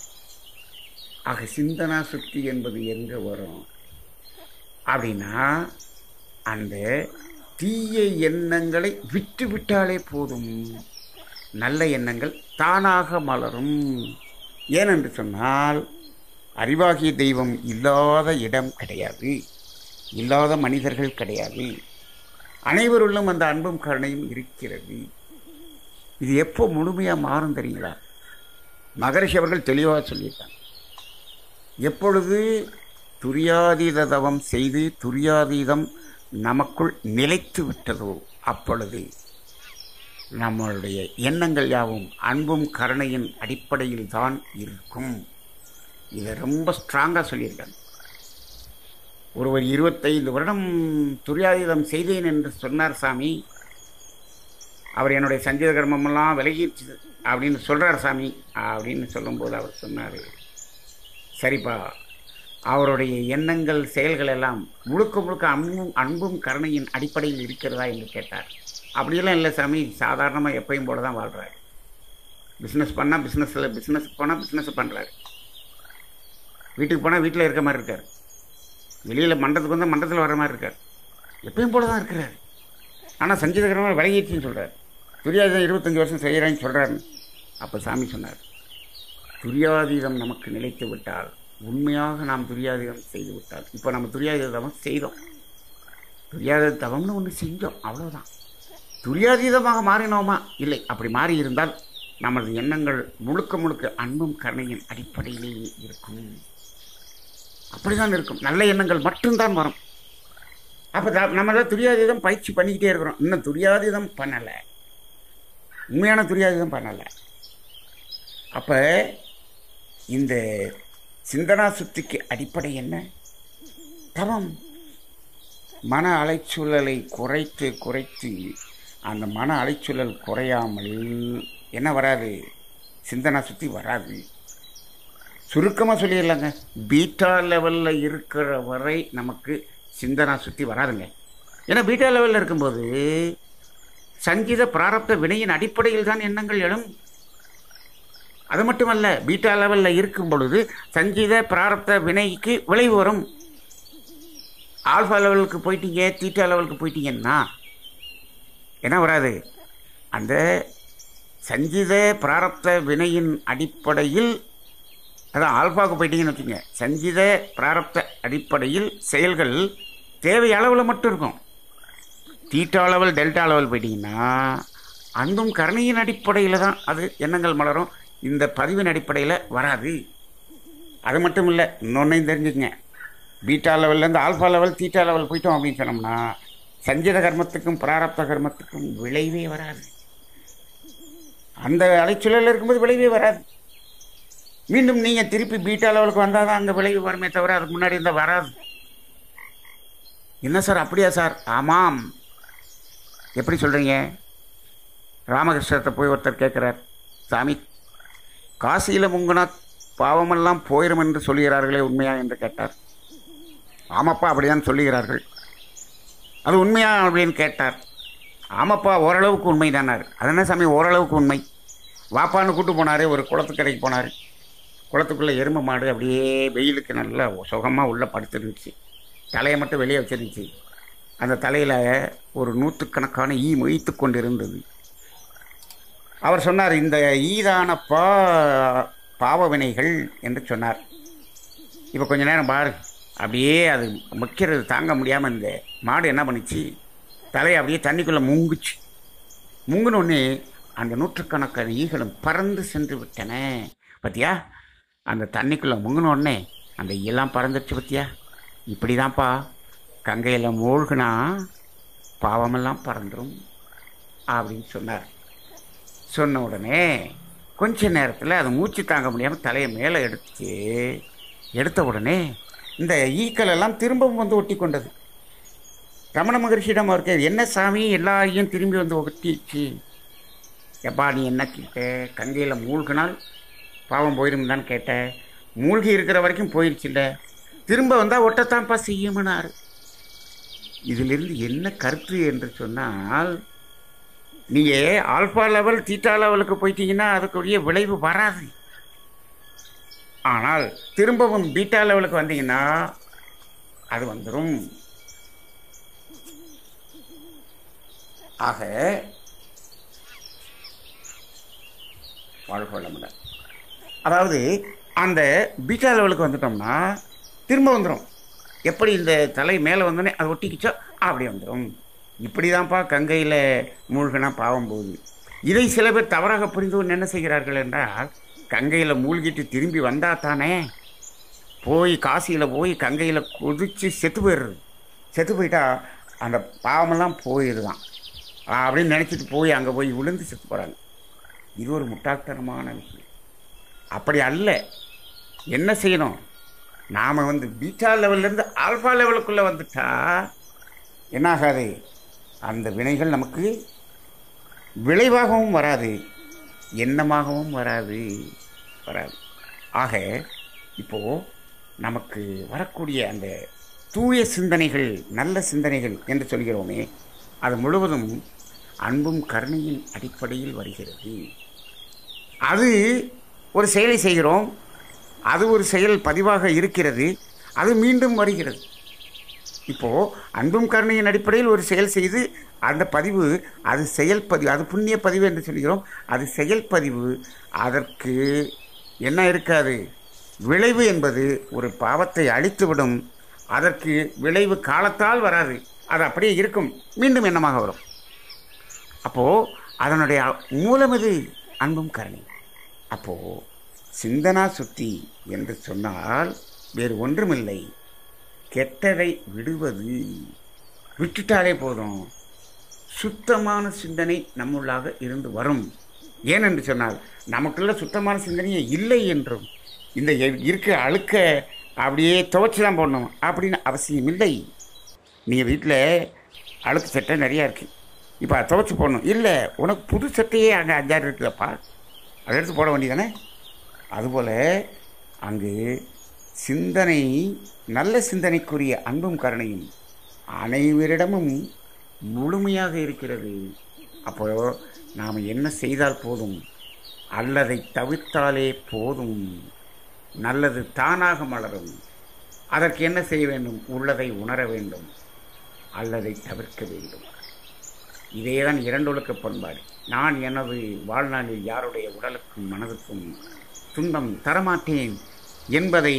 ஆக சிந்தனா சுத்தி என்பது எங்கே வரும் அப்படின்னா, அந்த தீய எண்ணங்களை விட்டு விட்டாலே போதும், நல்ல எண்ணங்கள் தானாக மலரும். ஏனென்று சொன்னால், அறிவாகிய தெய்வம் இல்லாத இடம் கிடையாது, இல்லாத மனிதர்கள் கிடையாது. அனைவருள்ளும் அந்த அன்பும் கருணையும் இருக்கிறது. இது எப்போ முழுமையாக மாறும் தெரியுங்களா? மகரிஷி அவர்கள் தெளிவாக சொல்லியிருக்காங்க. எப்பொழுது துரியாதீத தவம் செய்து துரியாதீதம் நமக்குள் நிலைத்து விட்டதோ அப்பொழுது நம்மளுடைய எண்ணங்கள் யாவும் அன்பும் கருணையின் அடிப்படையில் தான் இருக்கும். இதை ரொம்ப ஸ்ட்ராங்காக சொல்லியிருக்காங்க. ஒருவர் 25 வருடம் துரியாதீதம் செய்தேன் என்று சொன்னார் சாமி. அவர் என்னுடைய சஞ்சீத கர்மமெல்லாம் விலகிடுச்சு அப்படின்னு சொல்கிறார் சாமி அப்படின்னு சொல்லும்போது அவர் சொன்னார், சரிப்பா, அவருடைய எண்ணங்கள் செயல்கள் எல்லாம் முழுக்க முழுக்க அன்பும் கருணையின் அடிப்படையில் இருக்கிறதா என்று கேட்டார். அப்படியெல்லாம் இல்லை சாமி, சாதாரணமாக எப்பயும் போல தான் வாழ்கிறாரு. பிஸ்னஸ் பண்ணால் பிஸ்னஸ் போனால் பிஸ்னஸ் பண்ணுறாரு, வீட்டுக்கு போனால் வீட்டில் இருக்க மாதிரி இருக்கார், வெளியில் மண்டபத்துக்கு வந்தால் மண்டபத்தில் வர மாதிரி இருக்கார், எப்பயும் போல தான் இருக்கிறார். ஆனால் சஞ்சீதகரமாக விலகிடுச்சின்னு சொல்கிறார். துரியாதீதம் 25 வருஷம் செய்கிறான்னு சொல்கிறாருன்னு. அப்போ சாமி சொன்னார், துரியாதீதம் நமக்கு நிலைத்து விட்டால், உண்மையாக நாம் துரியாதீதம் செய்து விட்டால், இப்போ நம்ம துரியாதீத தவம் செய்தோம், துரியாதீத தவம்னு ஒன்று செஞ்சோம், அவ்வளோதான். துரியாதீதமாக மாறினோமா? இல்லை. அப்படி மாறி இருந்தால் நமது எண்ணங்கள் முழுக்க முழுக்க அன்பும் கருணையின் அடிப்படையிலேயே இருக்கும். அப்படிதான் இருக்கும். நல்ல எண்ணங்கள் மட்டும்தான் வரும். அப்போ நம்ம தான் துரியாதீதம் பயிற்சி பண்ணிக்கிட்டே இருக்கிறோம். இன்னும் துரியாதீதம் பண்ணலை, உண்மையான துரியாதீதம் பண்ணலை. அப்போ இந்த சிந்தனா சுத்திக்கு அடிப்படை என்ன? தவம். மன அலைச்சூழலை குறைத்து அந்த மன அலைச்சூழல் குறையாமல் என்ன வராது? சிந்தனா சுத்தி வராது. சுருக்கமாக சொல்லிடலாங்க, பீட்டா லெவலில் இருக்கிற வரை நமக்கு சிந்தனா சுத்தி வராதுங்க. ஏன்னா பீட்டா லெவலில் இருக்கும்போது சங்கீத பிராரப்த வினையின் அடிப்படையில் தான் எண்ணங்கள் எழும். அது மட்டுமல்ல, பீட்டா லெவலில் இருக்கும் பொழுது சங்கீத பிராரப்த வினைக்கு விளைவு வரும். ஆல்ஃபா லெவலுக்கு போயிட்டீங்க, தீட்டா லெவலுக்கு போயிட்டீங்கன்னா என்ன வராது? அந்த சங்கீத பிராரப்த வினையின் அடிப்படையில், அதான் ஆல்ஃபாவுக்கு போயிட்டீங்கன்னு வச்சுங்க, சங்கீத பிராரப்த அடிப்படையில் செயல்கள் தேவை அளவில் மட்டும் இருக்கும். தீட்டா லெவல் டெல்டா லெவல் போயிட்டீங்கன்னா அன்பும் கருணையின் அடிப்படையில் தான் அது எண்ணங்கள் மலரும். இந்த பதிவின் அடிப்படையில் வராது. அது மட்டும் இல்லை, இன்னொன்னையும் தெரிஞ்சுக்கங்க, பீட்டா லெவல்லேருந்து ஆல்ஃபா லெவல் தீட்டா லெவல் போயிட்டோம் அப்படின்னு சொன்னோம்னா சஞ்சீத கர்மத்துக்கும் பிராரப்த கர்மத்துக்கும் விளைவே வராது. அந்த அலைச்சூழலில் இருக்கும்போது விளைவே வராது. மீண்டும் நீங்கள் திருப்பி பீட்டா லெவலுக்கு வந்தால் தான் அங்கே விளைவு வருமே தவிர அதுக்கு முன்னாடி இருந்தால் வராது. என்ன சார், அப்படியா சார்? ஆமாம். எப்படி சொல்கிறீங்க? ராமகிருஷ்ணத்தை போய் ஒருத்தர் கேட்குறார், சாமி, காசியில் முங்குனா பாவமெல்லாம் போயிடும் என்று சொல்லுகிறார்களே, உண்மையா என்று கேட்டார். ஆமாப்பா, அப்படிதான் சொல்லுகிறார்கள். அது உண்மையா அப்படின்னு கேட்டார். ஆமாப்பா, ஓரளவுக்கு உண்மை தானார். அது என்ன சாமி ஓரளவுக்கு உண்மை? வாப்பான்னு கூட்டு போனார், ஒரு குளத்துக்கரைக்கு போனார். குளத்துக்குள்ளே எருமை மாடு அப்படியே வெயிலுக்கு நல்லா சுகமாக உள்ளே படுத்துருந்துச்சு. தலையை மட்டும் வெளியே வச்சிருந்துச்சு. அந்த தலையில் ஒரு 100கணக்கான ஈ மொய்த்து கொண்டு இருந்தது. அவர் சொன்னார், இந்த ஈதானப்பா பாவ வினைகள் என்று சொன்னார். இப்போ கொஞ்ச நேரம் பாரு, அப்படியே அது முக்கிறது தாங்க முடியாமல் இந்த மாடு என்ன பண்ணிச்சு, தலையை அப்படியே தண்ணிக்குள்ளே முங்குச்சு. முங்குனோடனே அந்த 100கணக்கான ஈகளும் பறந்து சென்று விட்டன. பார்த்தியா, அந்த தண்ணிக்குள்ளே முங்கினோடனே அந்த ஈயெல்லாம் பறந்துடுச்சு. பார்த்தியா, இப்படி தான்ப்பா கங்கையில் மூழ்கினா பாவமெல்லாம் பறந்துடும் அப்படின்னு சொன்னார். சொன்ன உடனே கொஞ்ச நேரத்தில் அது மூச்சு தாங்க முடியாமல் தலையை மேலே எடுத்த உடனே இந்த ஈக்கள் எல்லாம் திரும்பவும் வந்து ஒட்டி கொண்டது. ரமண மகரிஷியிடம் அவர் கேட்க, என்ன சாமி எல்லாரையும் திரும்பி வந்து ஒட்டிச்சு? எப்பா நீ என்ன கேட்ட? கங்கையில் மூழ்கினால் பாவம் போயிடும் தான் கேட்ட. மூழ்கி இருக்கிற வரைக்கும் போயிடுச்சு இல்லை, திரும்ப வந்தால் ஒட்டத்தான்ப்பா செய்யுமனார். இதிலிருந்து என்ன கருத்து என்று சொன்னால், நீங்கள் ஆல்ஃபா லெவல் தீட்டா லெவலுக்கு போயிட்டீங்கன்னா அதுக்குரிய விளைவு வராது. ஆனால் திரும்பவும் பீட்டா லெவலுக்கு வந்தீங்கன்னா அது வந்துடும். ஆக வாழ்க வளமுடன். அதாவது அந்த பீட்டா லெவலுக்கு வந்துட்டோம்னா திரும்ப வந்துடும். எப்படி இந்த தலை மேலே வந்தோடனே அது ஒட்டிக்கிச்சோ அப்படி வந்துடும். இப்படி தான்ப்பா கங்கையில் மூழ்கினா பாவம் போகுது. இதை சில பேர் தவறாக புரிந்து என்ன செய்கிறார்கள் என்றால், கங்கையில் மூழ்கிட்டு திரும்பி வந்தால் தானே போய் காசியில் போய் கங்கையில் குதித்து செத்து போயிடுறது. செத்து போயிட்டா அந்த பாவமெல்லாம் போயிடுதான் அப்படின்னு நினச்சிட்டு போய் அங்கே போய் விழுந்து செத்து போகிறாங்க. இது ஒரு முட்டாள்தனமான விஷயம். அப்படி அல்ல. என்ன செய்யணும், நாம் பீட்டா லெவல்லேருந்து ஆல்ஃபா லெவலுக்குள்ளே வந்துட்டா என்னாகாது, அந்த வினைகள் நமக்கு விளைவாகவும் வராது, எண்ணமாகவும் வராது. ஆக இப்போது நமக்கு வரக்கூடிய அந்த தூய சிந்தனைகள், நல்ல சிந்தனைகள் என்று சொல்கிறோமே, அது முழுவதும் அன்பும் கருணையின் அடிப்படையில் வருகிறது. அது ஒரு செயலை செய்கிறோம், அது ஒரு செயல் பதிவாக இருக்கிறது, அது மீண்டும் வருகிறது. இப்போது அன்பும் கருணையின் அடிப்படையில் ஒரு செயல் செய்து அந்த பதிவு அது செயல்பதிவு, அது புண்ணிய பதிவு என்று சொல்கிறோம். அது செயல்பதிவு. அதற்கு என்ன இருக்காது, விளைவு என்பது ஒரு பாவத்தை அழித்துவிடும். அதற்கு விளைவு காலத்தால் வராது, அது அப்படியே இருக்கும், மீண்டும் எண்ணமாக வரும். அப்போது அதனுடைய மூலம் இது அன்பும் கருணை. அப்போது சிந்தனா சுத்தி என்று சொன்னால் வேறு ஒன்றுமில்லை, கெட்டதை விடுவது. விட்டுட்டாலே போதும், சுத்தமான சிந்தனை நம்முள்ளாக இருந்து வரும். ஏனென்று சொன்னால் நமக்குள்ள சுத்தமான சிந்தனையே இல்லை என்றும், இந்த இருக்கிற அழுக்க அப்படியே துவைச்சி தான் போடணும் அப்படின்னு அவசியம் இல்லை. நீங்கள் வீட்டில் அழுக்கு சட்டை நிறையா இருக்குது, இப்போ அதை துவைச்சி போடணும் இல்லை, உனக்கு புது சட்டையே அங்கே 5-6 இருக்குதப்பா, அதை எடுத்து போட வேண்டியதானே. அதுபோல் அங்கு சிந்தனை, நல்ல சிந்தனைக்குரிய அன்பும் கருணையும் அனைவரிடமும் முழுமையாக இருக்கிறது. அப்போது நாம் என்ன செய்தால் போதும், அல்லதை தவிர்த்தாலே போதும், நல்லது தானாக மலரும். அதற்கு என்ன செய்ய வேண்டும், உள்ளதை உணர வேண்டும், அல்லதை தவிர்க்க வேண்டும். இதேதான் இரண்டொழுக்க பண்பாடு. நான் எனது வாழ்நாளில் யாருடைய உடலுக்கும் மனதுக்கும் துன்பம் தரமாட்டேன் என்பதை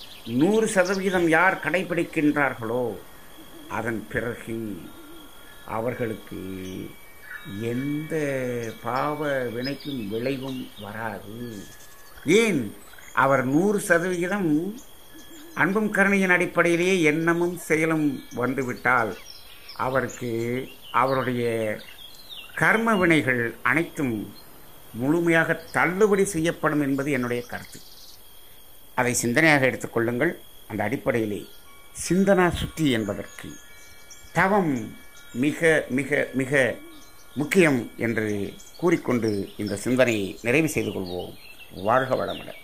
100% யார் கடைபிடிக்கின்றார்களோ அதன் பிறகு அவர்களுக்கு எந்த பாவ வினைக்கும் விளைவும் வராது. ஏன், அவர் 100% அன்பும் கருணையின் அடிப்படையிலேயே எண்ணமும் செயலும் வந்துவிட்டால் அவருக்கு அவருடைய கர்ம வினைகள் அனைத்தும் முழுமையாக தள்ளுபடி செய்யப்படும் என்பது என்னுடைய கருத்து. அதை சிந்தனையாக எடுத்துக்கொள்ளுங்கள். அந்த அடிப்படையிலே சிந்தனா சுத்தி என்பதற்கு தவம் மிக மிக மிக முக்கியம் என்று கூறிக்கொண்டு இந்த சிந்தனையை நிறைவு செய்து கொள்வோம். வாழ்க வளமுடன்.